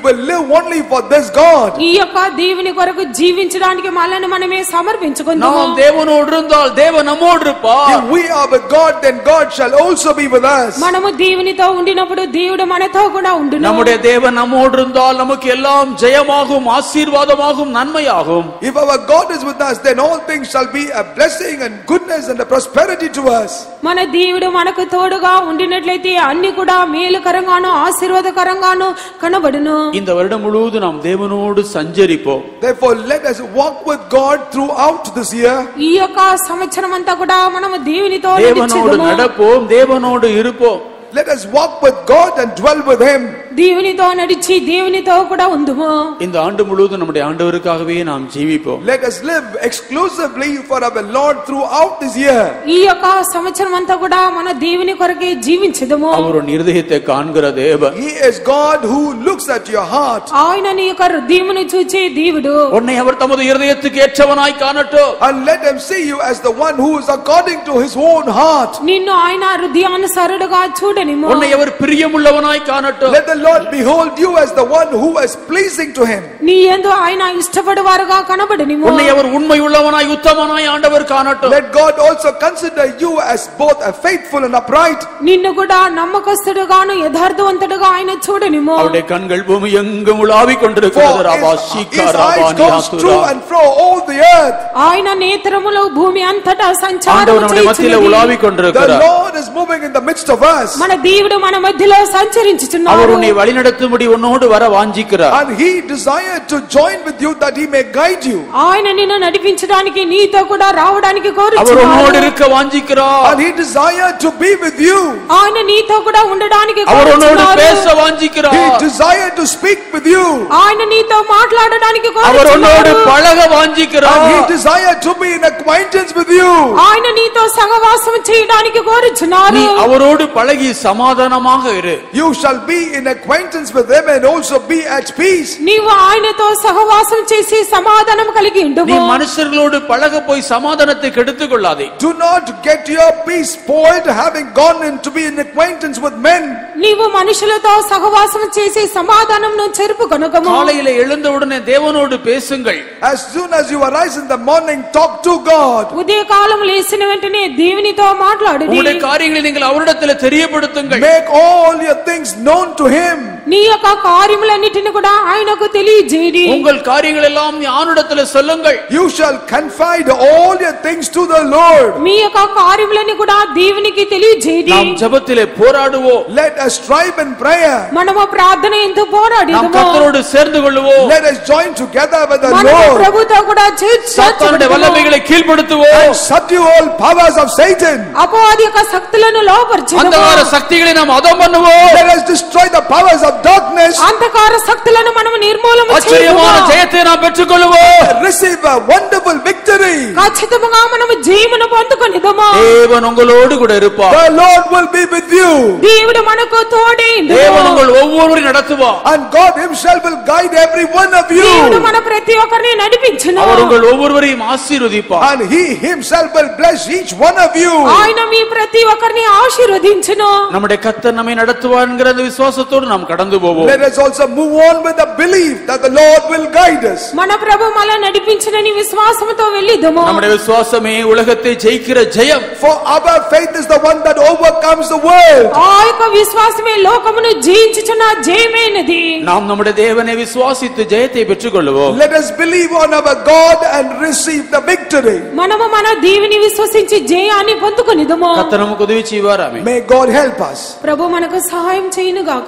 will live only for this God. ఈ యొక్క దేవుని కొరకు జీవించడానికి మనల్ని మనమే సమర్పించుకుందాము. நாம் தேவனோடு இருந்தால் தேவன் நம்மோடு இருப்பார். If we are with God, then God shall also be with us. మనము దేవునితో ఉండినప్పుడు దేవుడు మనతో కూడా ఉండును. நம்முடைய தேவன் நம்மோடு இருந்தால் நமக்கு எல்லாம் ஜெயமாகும், ஆசீர்வாதமாகும், நன்மையாகும். If our God is with us, then all things shall be a blessing and goodness and a prosperity to us. మన దేవుడు మనకు తోడుగా ఉండినట్లయితే అన్ని కూడా మేలుకరంగాను ఆశీర్వాదకరంగాను కనబడును. இந்த வருடம் முழுவதும் நாம் தேவனோடு சஞ்சரிப்போம். Therefore, let us walk with God throughout this year. ఈ యొక్క సంవత్సరం అంతా కూడా మనము దేవునితో தேவனோடு நடப்போம், தேவனோடு இருப்போம். Let us walk with God and dwell with Him. దేవునితో నడిచి దేవునితో కూడా ఉందుము. இந்த ஆண்டு முழுவதும் நம்முடைய ஆண்டவருக்காகவே நாம் ஜீவிப்போம். Let us live exclusively for our Lord throughout this year. ఈ యొక్క సంవత్సరం అంతా కూడా మన దేవుని కొరకే జీవించదము. அவர் உன் இருதயத்தை காண்கிற தேவன். He is God who looks at your heart. ఆయన నీ యొక్క హృదయమును చూచే దేవుడు. உன்னை அவர் தமது இருதயத்துக்கு ஏற்றவனாய் காணட்டும். And let Him see you as the one who is according to His own heart. నిన్ను ఆయన హృదయానుసారుడుగా చూడనిము. உன்னை அவர் பிரியமுள்ளவனாய் காணட்டும். Let the Lord behold you as the one who is pleasing to Him. నీ యందు ఆయన ఇష్టపడువారుగా కనబడనిము. உன்னை அவர் உண்மையுள்ளவனாய் உத்தமனாய் ஆண்டவர் காணட்டும். Let God also consider you as both a faithful and upright. నిన్ను కూడా నమ్మకస్తుడుగాను యథార్థవంతుడుగా ఆయన చూడనిము. அவருடைய கண்கள் பூமி எங்கும் உலாவிக் கொண்டிருக்கிறது. ரபா ஷீகா Rabbani goes through and fro all the earth. ఆయన నేత్రములు భూమి అంతటా సంచారం ஆண்டவர் நம்முடைய மத்தியிலே உலாவிக் The கொண்டிருக்கிறார். Lord is moving in the midst of us. మన దేవుడు మన మధ్యలో సంచరించుచున్నాడు. அவர் உன்னை வழிநடத்தும்படி உன்னோடு வர வாஞ்சிக்கிறார். And He desired to join with you that He may guide you. ఆయన నిన్ను నడిపించడానికి నీతో కూడా రావడానికి அவர் உன்னோடு కోరుచున్నాడు. இருக்க வாஞ்சிக்கிறார். And He desired to be with you. ఆయన నీతో కూడా ఉండడానికి அவர் உன்னோடு కోరుచున్నాడు. பேச He வாஞ்சிக்கிறார். desired to speak with you. ఆయన నీతో మాట్లాడడానికి அவர் உன்னோடு కోరుచున్నాడు. பழக And He வாஞ்சிக்கிறார். desired to be in acquaintance with you. ఆయన నీతో సహవాసం చేయడానికి కోరుచున్నాడు. நீ அவரோடு பழகி சமாதானமாக இரு. You shall be in acquaintance with Him and also be at peace. నీవు ఆయనతో సహవాసం చేసి సమాధానం కలిగి நீ ఉండుము. மனுஷர்களோடு பழக போய் சமாதானத்தை கெடுத்துக் கொள்ளாதே. Do not get your peace spoiled having gone in to be in acquaintance with men. నీవు మనుషులతో సహవాసం చేసి సమాధానంను చెరుపుకొనకము. காலையில எழுந்தவுடனே தேவனோடு பேசுங்கள். As soon as you arise in the morning, talk to God. ఉదయకాలం లేచిన వెంటనే దేవునితో మాట్లాడుడి. உங்களுடைய காரியங்களை நீங்கள் அவரிடத்தில் தெரியப்படுத்துங்கள். Make all your things known to Him. నీ యొక్క కార్యములన్నిటిని కూడా ఆయనకు తెలియజేయండి. உங்கள் காரியங்கள் எல்லாம் ஞானிடத்தில் சொல்லுங்கள். You shall confide all your things to the Lord. మీ యొక్క కార్యములని కూడా దేవునికి తెలియజేయండి. நாம் ஜெபத்திலே போராடுவோம். Let us strive in prayer. మనము ప్రార్థన ఎంతో நாம் పోరాడిదము. கர்த்தரோடு சேர்ந்து கொள்வோம். Let us join together with the మనము Lord ప్రభుతో కూడా சாத்தானுடைய வல்லமைகளை கீழ்ப்படுத்துவோம். and subdue all powers of Satan. అపవాది యొక్క శక్తులను లోపర్చుదము. அந்தகார சக்திகளை நாம் அதம் பண்ணுவோம். Let us destroy the powers of darkness. అంధకార శక్తులను మనము నిర్మూలన ஆச்சரியமான చేయుము. ஜெயத்தை நாம் பெற்றுக்கொள்வோம். Receive a wonderful victory. ఖచ్చితంగా మనము జయమును పొందుకొనిదము. தேவன் உங்களோடு கூட இருப்பார். The Lord will be with you. దేవుడు మనకు తోడే ఉండును. தேவன் உங்கள் ஒவ்வொருவரையும் நடத்துவார். And God Himself will guide every one of you. దేవుడు మన ప్రతి ఒక్కరిని నడిపించును. அவர் உங்கள் ஒவ்வொருவரையும் ஆசீர்வதிப்பார். And He Himself will bless each one of you. ఆయన మీ ప్రతి ఒక్కరిని ఆశీర్వదించును. நம்முடைய கர்த்தர் நம்மை நடத்துவார் என்கிற அந்த விசுவாசத்தோடு நாம் கடந்து போவோம். Let us also move on with the belief that the Lord will guide us. మన ప్రభు మనల్ని నడిపించునని విశ్వాసంతో వెళ్ళిదము. நம்முடைய விசுவாசமே உலகத்தை ஜெயிக்கிற ஜெயம். For our faith is the one that overcomes the world. ఆ యొక్క విశ్వాసమే లోకమును జయించుచున్న జయమైనది. நாம் நம்முடைய தேவனை விசுவாசித்து ஜெயத்தை பெற்றுக்கொள்வோம். Let us believe on our God and receive the victory. మనము మన దేవుని విశ్వసించి జయాన్ని పొందుకొనిదము. கர்த்தர் நமக்கு உதவி செய்வார். ஆமென். May God help us. ప్రభు మనకు సహాయం చేయును గాక.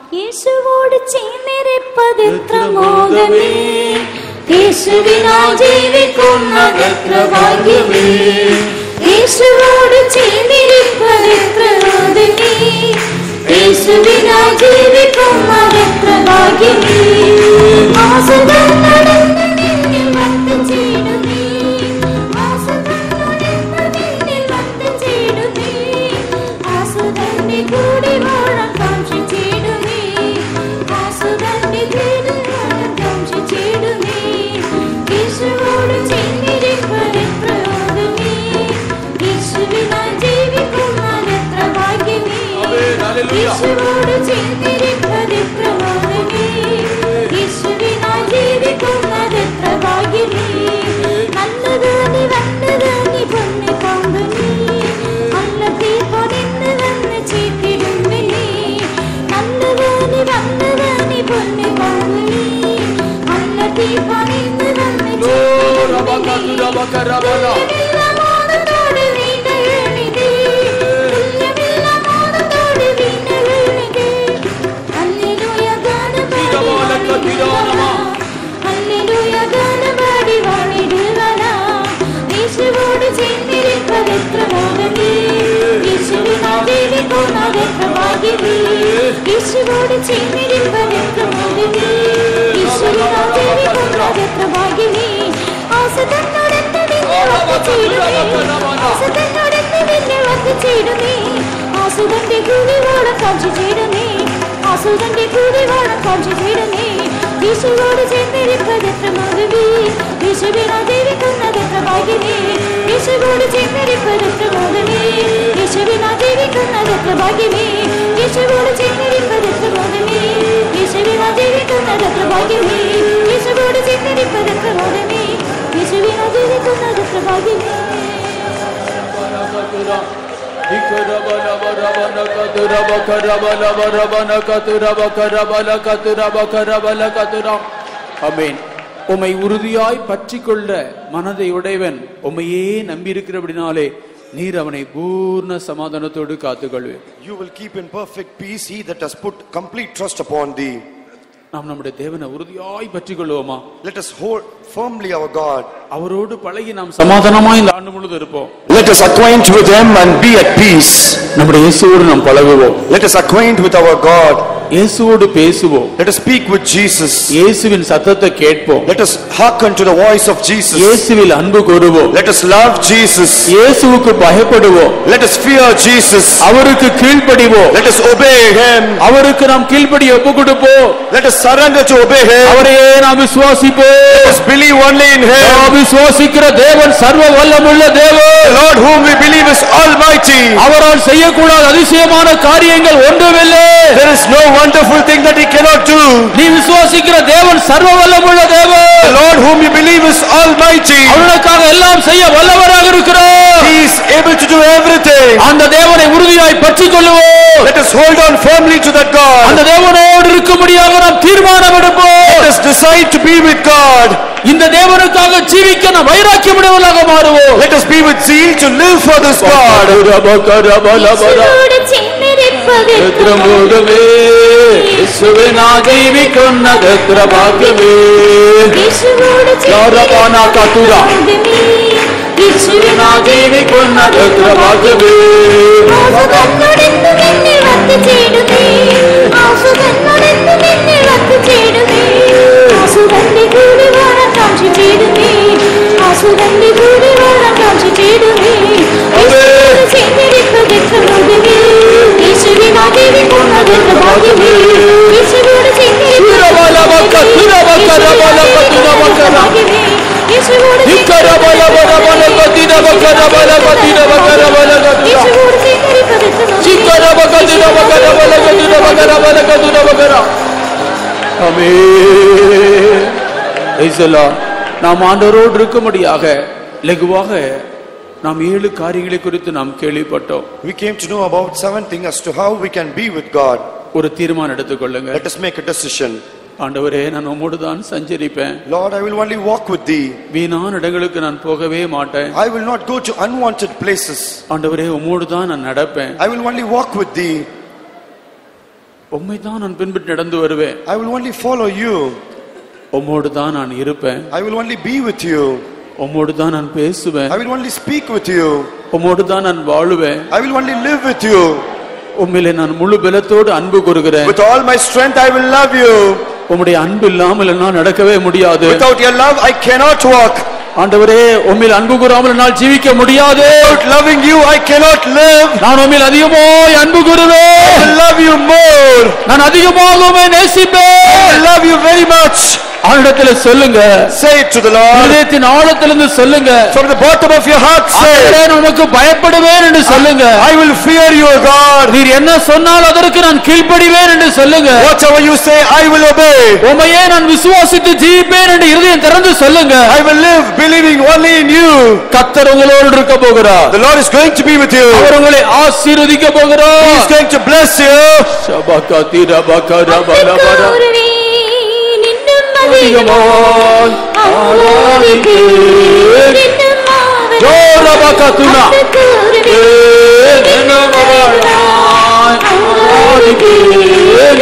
യേശുവോട് ചേർന്നിരിപ്പതെത്ര മോദമേ, യേശുവിനാൽ ജീവിക്കുന്നതെത്ര ഭാഗ്യമേ, യേശുവോട് ചേർന്നിരിപ്പതെത്ര മോദമേ, യേശുവിനാൽ ജീവിക്കുന്നതെത്ര ഭാഗ്യമേ. ആസനം നടന്ന് നിന്നിൽ വന്നുചേരുമേ, ആസനം നടന്ന് നിന്നിൽ വന്നുചേരുമേ, ആസനന്റെ കൂടെ വാഴാൻ കാംക്ഷിച്ചിടുമേ, ആസനന്റെ കൂടെ വാഴാൻ കാംക്ഷിച്ചിടുമേ. യേശുവോട് ചേർന്നിരിപ്പതെത്ര മോദമേ, യേശുവിനാൽ ജീവിക്കുന്നതെത്ര ഭാഗ്യമേ, യേശുവോട് ചേർന്നിരിപ്പതെത്ര മോദമേ, கதுரபகரபலா ஆமென். உம்மை உறுதியாய் பற்றிக்கொள்ள மனதை உடையவன் உம்மையே நம்பியிருக்கிறபடினாலே நீர் அவனை பூர்ண சமாதானத்தோடு காத்துக்கொள்வேன். You will keep in perfect peace he that has put complete trust upon thee. நாம் நம்முடைய தேவனை உறுதியாய் பற்றிக்கொள்வோமா? Let us hold firmly our God. அவரோடு பழகி நாம் சமாதானமாய் இந்த ஆண்டு முழுவதும் இருப்போம். Let us acquaint with him and be at peace. நம்முடைய இயேசுவோடு நாம் பழகுவோம். Let us acquaint with our God. இயேசுவோடு பேசுவோம். Let us speak with Jesus. இயேசுவின் சத்தத்தை கேட்போம். Let us hearken to the voice of Jesus. இயேசுவில் அன்பு கூறுவோம். Let us love Jesus. இயேசுவுக்கு பயப்படுவோம். Let us fear Jesus. அவருக்கு கீழ்ப்படிவோம். Let us obey him. அவருக்கு நாம் கீழ்ப்படி ஒப்புக்கொடுப்போம். Let us surrender to obey him. அவரையே நாம் விசுவாசிப்போம். Let us believe only in him. நாம் விசுவாசிக்கிற தேவன் சர்வ வல்லமுள்ள தேவன். The Lord whom we believe is almighty. அவரால் செய்யக்கூடாத அதிசயமான காரியங்கள் ஒன்றுமில்லை. There is no wonderful thing that he cannot do. நீ விசுவாசிக்கிற தேவன் சர்வ வல்லமுள்ள தேவன். The Lord whom you believe is almighty. அவருக்காக எல்லாம் செய்ய வல்லவராக இருக்கிறார். He is able to do everything. அந்த தேவனை உறுதியாய் பற்றிக்கொள்வோம். Let us hold on firmly to that God. அந்த தேவனோடு இருக்கும்படியாக நாம் தீர்மானம் எடுப்போம். Let us decide to be with God. இந்த தேவனுக்காக ஜீவிக்க நாம் வைராக்கியமுடையவர்களாக மாறுவோம். Let us be with zeal to live for this God. நாம் ஆண்டவரோடு இருக்கும்படியாக லகுவாக நாம் 7 காரியங்களை குறித்து நாம் கேள்விப்பட்டோம். We came to know about 7 things as to how we can be with God. ஒரு தீர்மானம் எடுத்துக்கொள்ளுங்க. Let us make a decision. ஆண்டவரே, நான் உம்மோடு தான் சஞ்சரிப்பேன். Lord, I will only walk with thee. வீணான இடங்களுக்கு நான் போகவே மாட்டேன். I will not go to unwanted places. ஆண்டவரே, உம்மோடு தான் நான் நடப்பேன். I will only walk with thee. உம்மை தான் நான் பின்பற்றி நடந்து வருவேன். I will only follow you. உம்மோடு தான் நான் இருப்பேன். I will only be with you. உம்மோடு தான் நான் பேசுவேன். I will only speak with you. உம்மோடு தான் நான் வாழுவேன். I will only live with you. உம்மிலே நான் முழு பலத்தோடு அன்பு கூறுகிறேன். With all my strength I will love you. உம்முடைய அன்பு இல்லாமல் என்னால் நடக்கவே முடியாது. Without your love I cannot walk. ஆண்டவரே, உம்மில் அன்பு கூறாமல் என்னால் ஜீவிக்க முடியாது. Without loving you I cannot live. நான் உம்மில் அதிகமாய் அன்பு கூறுவேன். I will love you more. நான் அதிகமாக உம்மை நேசிப்பேன். I will love you very much. ஆண்டவரே சொல்லுங்க. Say it to the Lord. இதயத்தின் ஆழத்திலிருந்து சொல்லுங்க. From the bottom of your heart say, நான் உமக்கு பயப்படுவேன் என்று சொல்லுங்க. I will fear you, God. நீர் என்ன சொன்னால் அதற்கு நான் கீழ்ப்படிவேன் என்று சொல்லுங்க. Whatever you say I will obey. உம்மையே நான் விசுவாசித்து ஜீவிப்பேன் என்று இதயம் திறந்து சொல்லுங்க. I will live believing only in you. கர்த்தர் உங்களோடு இருக்க போகிறார். The Lord is going to be with you. அவர் உங்களை ஆசீர்வதிக்க போகிறார். He is going to bless you. ஷபகதிரபகரபலபர அதிகமாய் ஆராதிக்கிறேன். ரபகதுனா என்னமராய் ஆராதிப்பேன்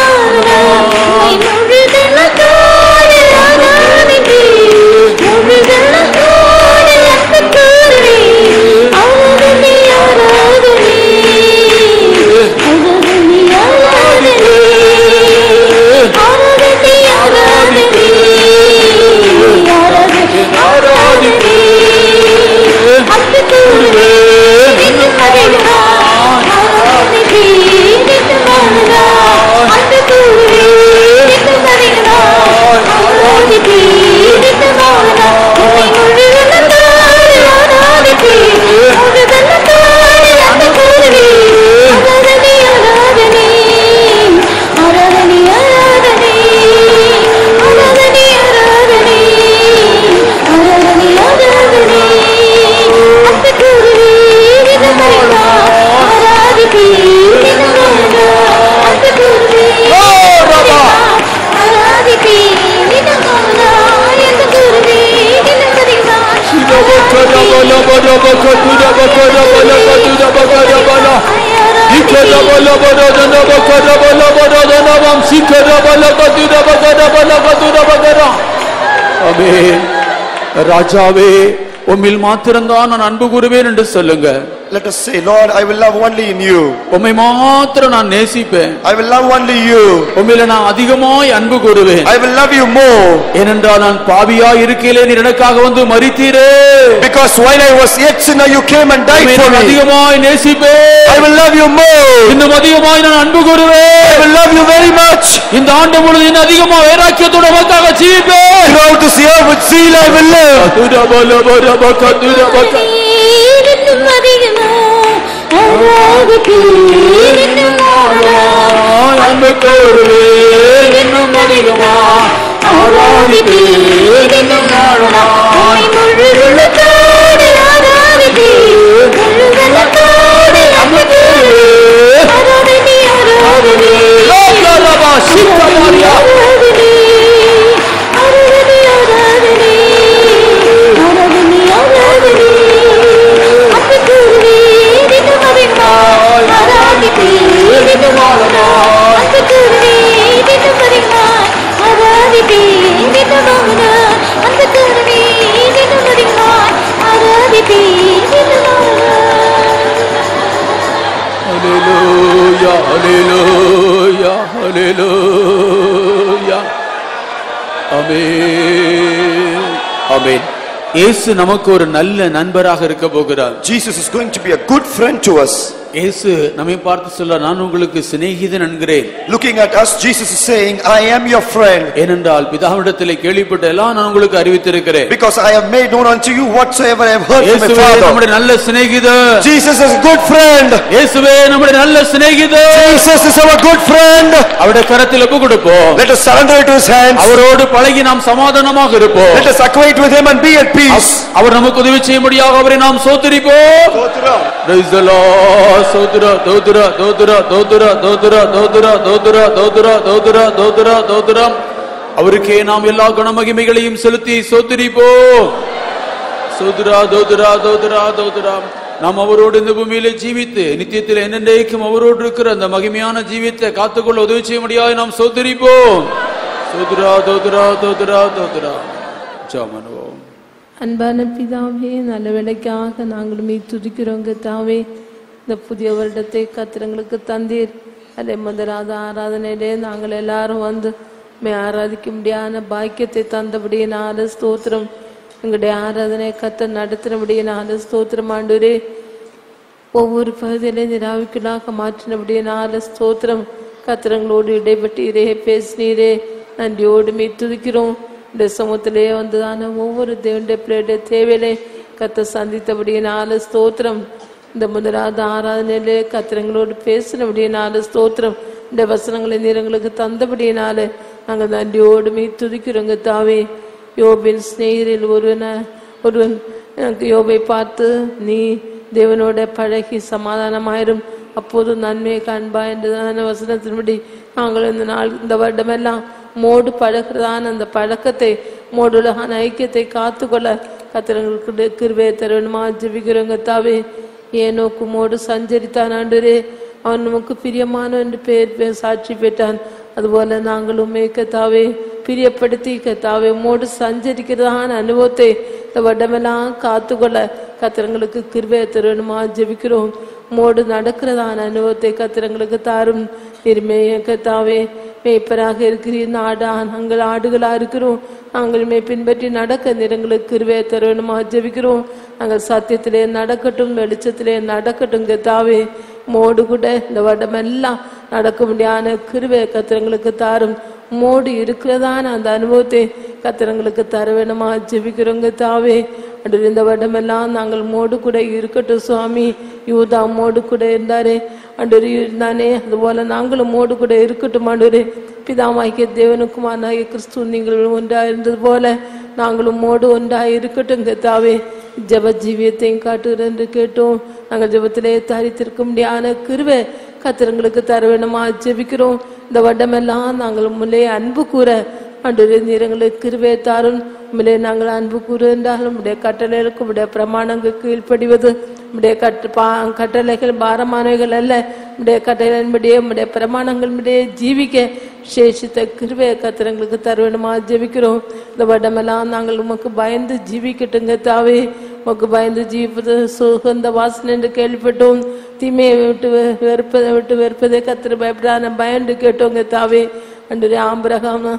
ராஜாவே உம்மில் மாத்திரம்தான் நான் அன்பு கூறுவேன் என்று சொல்லுங்க. Let us say, Lord, I will love only in you. உம்மை மாத்திரம் நான் நேசிப்பேன். I will love only you. உம்மில் நான் அதிகமாய் அன்பு கூறுவேன். I will love you more. ஏனென்றால் நான் பாவியாய் இருக்கையிலே நீர் எனக்காக வந்து மரித்தீரே. Because while I was yet sinner, you came and died for me. அதிகமாய் நேசிப்பேன். I will love you more. இன்னும் அதிகமாய் நான் அன்பு கூறுவேன். I will love you very much. இந்த ஆண்டு முழுவதும் இன்னும் அதிகமாக வைராக்கியத்தோட உமக்காக ஜீவிப்பேன். Throughout this year with zeal I will live. அன்பு கூறுவேன் இன்னும் அதிகமாய் ஆராதிப்பேன் இன்னும் ஆழமாய் முழுவதும் ஆராதிப்பேன் முழுவதும் அன்பு கூறுவேன் ஆராதனை ஆராதனை லோகரபா சிக்கமாரியா Hallelujah, hallelujah, hallelujah. Amen. Amen. இயேசு நமக்கு ஒரு நல்ல நண்பராக இருக்க போகிறார். Jesus is going to be a good friend to us. இயேசு நம்மை பார்த்து சொல்றார், நான் உங்களுக்கு சிநேகிதன் என்கிறேன். Looking at us, Jesus is saying, I am your friend. ஏனென்றால் பிதாவிடத்திலே கேள்விப்பட்ட எல்லாம் நான் உங்களுக்கு அறிவித்திருக்கிறேன். Because I have made known unto you whatsoever I have heard from my இயேசுவே Father. நம்முடைய நல்ல சிநேகிதன். Jesus is a good friend. இயேசுவே நம்முடைய நல்ல சிநேகிதன். Jesus is our good friend. அவருடைய கரத்தில் ஒப்பு கொடுப்போம். Let us surrender to his hands. அவரோடு பழகி நாம் சமாதானமாக இருப்போம். Let us acquaint with him and be at peace. அவர் நமக்கு உதவி செய்யும்படியாக அவரை நாம் ஸ்தோத்திரிப்போம். Praise the Lord. Sodra dodra dodra dodra dodra dodra dodra dodra dodra dodra dodra அவருக்கே நாம் எல்லா கனமகிமைகளையும் செலுத்தி ஸ்தோத்திரிப்போம். சோத்ரா தோத்ரா தோத்ரா தோத்ரா நாம் அவரோடு இந்த பூமியிலே ஜீவித்து நித்தியத்தில் என்னென்றைக்கும் அவரோடு இருக்கிற அந்த மகிமையான ஜீவித்தை காத்துக்கொள்ள உதவி செய்யும்படியாக நாம் ஸ்தோத்திரிப்போம். சோத்ரா தோத்ரா தோத்ரா தோத்ரா ஜெபமனுவோம். அன்பான பிதாவே, நல்ல வேளைக்காக நாங்களும் துதிக்கிறோம் கர்த்தாவே. இந்த புதிய வருடத்தை கத்திரங்களுக்கு தந்தீர். அதே முதலாவது ஆராதனையிலே நாங்கள் எல்லாரும் வந்து ஆராதிக்க முடியாத பாக்கியத்தை தந்தபடியினால ஸ்தோத்திரம். எங்களுடைய ஆராதனை கத்த நடத்தினபடியினால ஸ்தோத்திரம் ஆண்டவரே. ஒவ்வொரு பகுதியிலே நிராவிக்கலாக மாற்றினபடியினால ஸ்தோத்திரம். கத்திரங்களோடு இடைப்பட்டீரே, பேசினீரே, நன்றியோடு துதிக்கிறோம். இந்த சமூகத்திலே வந்ததான ஒவ்வொரு தேவனுடைய பிள்ளையுடைய தேவையிலே கத்த சந்தித்தபடியினால ஸ்தோத்திரம். இந்த முதலாவது ஆராதனையிலே கத்திரங்களோடு பேசினபடியினால ஸ்தோத்திரம். இந்த வசனங்களை நீரங்களுக்கு தந்தபடியினால நாங்கள் நன்றியோடு துதிக்கிறோங்க தாவே. யோபின் ஸ்நேகிரில் ஒருவன் யோபை பார்த்து, நீ தேவனோட பழகி சமாதானமாயிரும், அப்போது நன்மையை காண்பா என்றதான வசனத்தின்படி நாங்கள் இந்த வருடமெல்லாம் மோடு பழகிறதான அந்த பழக்கத்தை, மோடுலகான ஐக்கியத்தை காத்துக்கொள்ள கத்திரங்களுக்கு கிருபை தருவனுமா ஜெபிக்கிறோம் கத்தாவே. ஏனோக்கு மோடு சஞ்சரித்தான் ஆண்டவரே, அவன் நமக்கு பிரியமான என்று பேர் சாட்சி பெற்றான். அதுபோல நாங்களுமே கத்தாவே பிரியப்படுத்தி கத்தாவே மோடு சஞ்சரிக்கிறதான அனுபவத்தை இந்த வட்டமெல்லாம் காத்துக்கொள்ள கத்திரங்களுக்கு கிருபை தருவனுமா ஜெபிக்கிறோம். மோடு நடக்கிறதான அனுபவத்தை கத்திரங்களுக்கு தாரும். திருமைய கத்தாவே மேய்ப்பராக இருக்கிறீர், நாங்கள் ஆடுகளா இருக்கிறோம். நாங்களுமே பின்பற்றி நடக்க நிறங்களுக்கு கிருபை தருவனுமா ஜெபிக்கிறோம். நாங்கள் சத்தியத்திலே நடக்கட்டும், வெளிச்சத்திலே நடக்கட்டும் கத்தாவே. மோடு கூட இந்த வட்டமெல்லாம் நடக்க முடியாத கிருபை கத்திரங்களுக்கு தாரும். மோடு இருக்கிறதான அந்த அனுபவத்தை கத்திரங்களுக்கு தர வேணுமா ஜெபிக்கிறோங்க தாவே. அன்று இந்த வட்டமெல்லாம் நாங்கள் மோடு கூட இருக்கட்டும் சுவாமி. யூதா மோடு கூட இருந்தாரே அன்று இருந்தானே, அதுபோல நாங்களும் மோடு கூட இருக்கட்டும் ஆண்டவரே. பிதாமாகிய தேவனுக்குமானாகிய கிறிஸ்து நீங்கள் ஒன்றாக இருந்தது போல நாங்களும் மோடு ஒன்றாக இருக்கட்டும் கத்தாவே. ஜப ஜீவியத்தையும் காட்டுகிறேன் என்று கேட்டோம். நாங்கள் ஜபத்திலே தரித்திருக்க முடியாத கிருபை கத்திரங்களுக்கு தர வேணுமா ஜெபிக்கிறோம். இந்த வட்டமெல்லாம் நாங்கள் முன்னே அன்பு கூற ஆண்டவரே நீரங்களுக்கு கிருபை தாரும். உண்மையிலே நாங்கள் அன்பு கூறு என்றாலும் உடைய கட்டளைகளுக்கு உடைய பிரமாணங்களுக்கு கீழ்ப்படிவது உடைய கட்டளைகள் பாரமானவைகள் அல்ல. உடைய கட்டளையின்படியே உடைய பிரமாணங்களின்படியே ஜீவிக்க சேஷித்த கிருபை கத்திரங்களுக்கு தர வேணுமா ஜெபிக்கிறோம். இந்த வட்டமெல்லாம் நாங்கள் உமக்கு பயந்து ஜீவிக்கட்டுங்க தாவே. உமக்கு பயந்து ஜீவிப்பது சுகந்த வாசனை என்று கேள்விப்பட்டோம். தீமையை விட்டு வெறுப்பதை கத்திர பயப்படாத பயந்து கேட்டோங்க தாவே. அன்று ஆம்பிரகாம்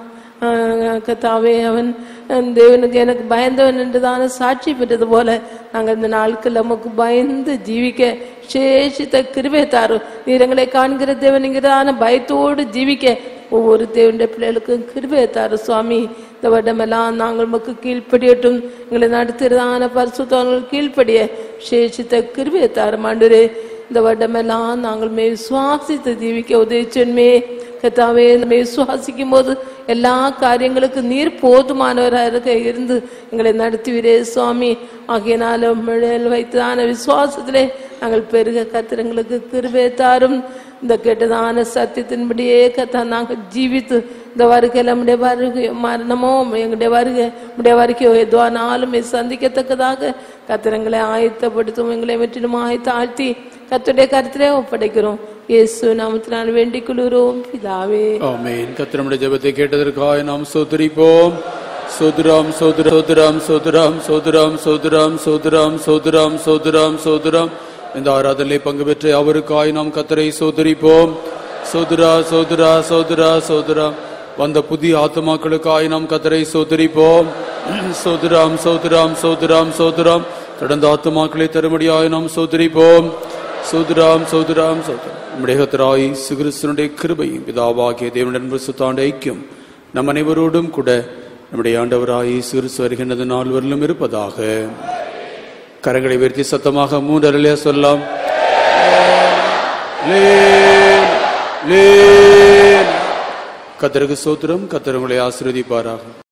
கத்தாவே அவன் தேவனுக்கு எனக்கு பயந்தவன் என்றுதான சாட்சி பெற்றது போல நாங்கள் இந்த நாட்கள் நமக்கு பயந்து ஜீவிக்க சேஷித்த கிருபை தாரும். நீரங்களை காண்கிற தேவனுங்கிறதான பயத்தோடு ஜீவிக்க ஒவ்வொரு தேவனுடைய பிள்ளைகளுக்கும் கிருபை தாரும் சுவாமி. இந்த வட்டமெல்லாம் நாங்கள் நமக்கு கீழ்ப்படியட்டும். எங்களை நடத்துகிறதான பரிசுத்தவர்கள் கீழ்ப்படிய சேஷித்த கிருபை தாரும் ஆண்டவரே. இந்த வட்டமெல்லாம் நாங்கள் விசுவாசித்து ஜீவிக்க உதவிச்சொன்மே கத்தாவே. விசுவாசிக்கும் போது எல்லா காரியங்களுக்கு நீர் போதுமானவராக இருந்து எங்களை நடத்துவீரே சுவாமி. ஆகையினாலும் வைத்ததான விசுவாசத்திலே நாங்கள் பெருக கத்திரங்களுக்கு கிருபை தாரும். இந்த கெட்டதான சத்தியத்தின்படியே கத்தா நாங்கள் ஜீவித்து இந்த வருகையில் நம்முடைய வருகை மரணமோ எங்களுடைய வருகை வருகையோ எதுவானாலும் சந்திக்கத்தக்கதாக கத்திரங்களை ஆயத்தப்படுத்தும். எங்களை வெற்றிடமாய் தாழ்த்தி கர்த்தருடைய கருத்திலே ஒப்படைக்கிறோம். இயேசு நாமத்தினால் வேண்டிக் கொள்கிறோம் பிதாவே. ஆமென். கர்த்தர் நம்முடைய ஜெபத்தை கேட்டதற்காக நாம் ஸ்தோத்திரிப்போம். சோதராம் சோதராம் சோதராம் சோதராம் சோதராம் சோதராம் சோதராம் சோதராம் சோதராம். இந்த ஆராதனையை பங்கு பெற்ற அவருக்காய் நாம் கர்த்தரை சோதரிப்போம். சோதரா சோதரா சோதரா சோதரா. வந்த புதிய ஆத்மாக்களுக்காய் நாம் கர்த்தரை சோதரிப்போம். சோதராம் சோதராம் சோதராம் சோதராம். கடந்த ஆத்மாக்களை தரும்படியாய் நாம் சோதரிப்போம். சோதராம் சோதராம் சோதராம். நம்முடைய கர்த்தராய் இயேசு கிறிஸ்துவினுடைய கிருபையும் பிதாவாகிய தேவனுடைய பரிசுத்த ஐக்கியம் நம் அனைவரோடும் கூட நம்முடைய ஆண்டவராய் இயேசு கிறிஸ்து வருகின்ற நாள் வரலும் இருப்பதாக. கரங்களை உயர்த்தி சத்தமாக 3 அல்லேலூயா சொல்லலாம். கர்த்தருக்கு ஸ்தோத்திரம். கர்த்தர் உங்களை ஆசீர்வதிப்பாராக.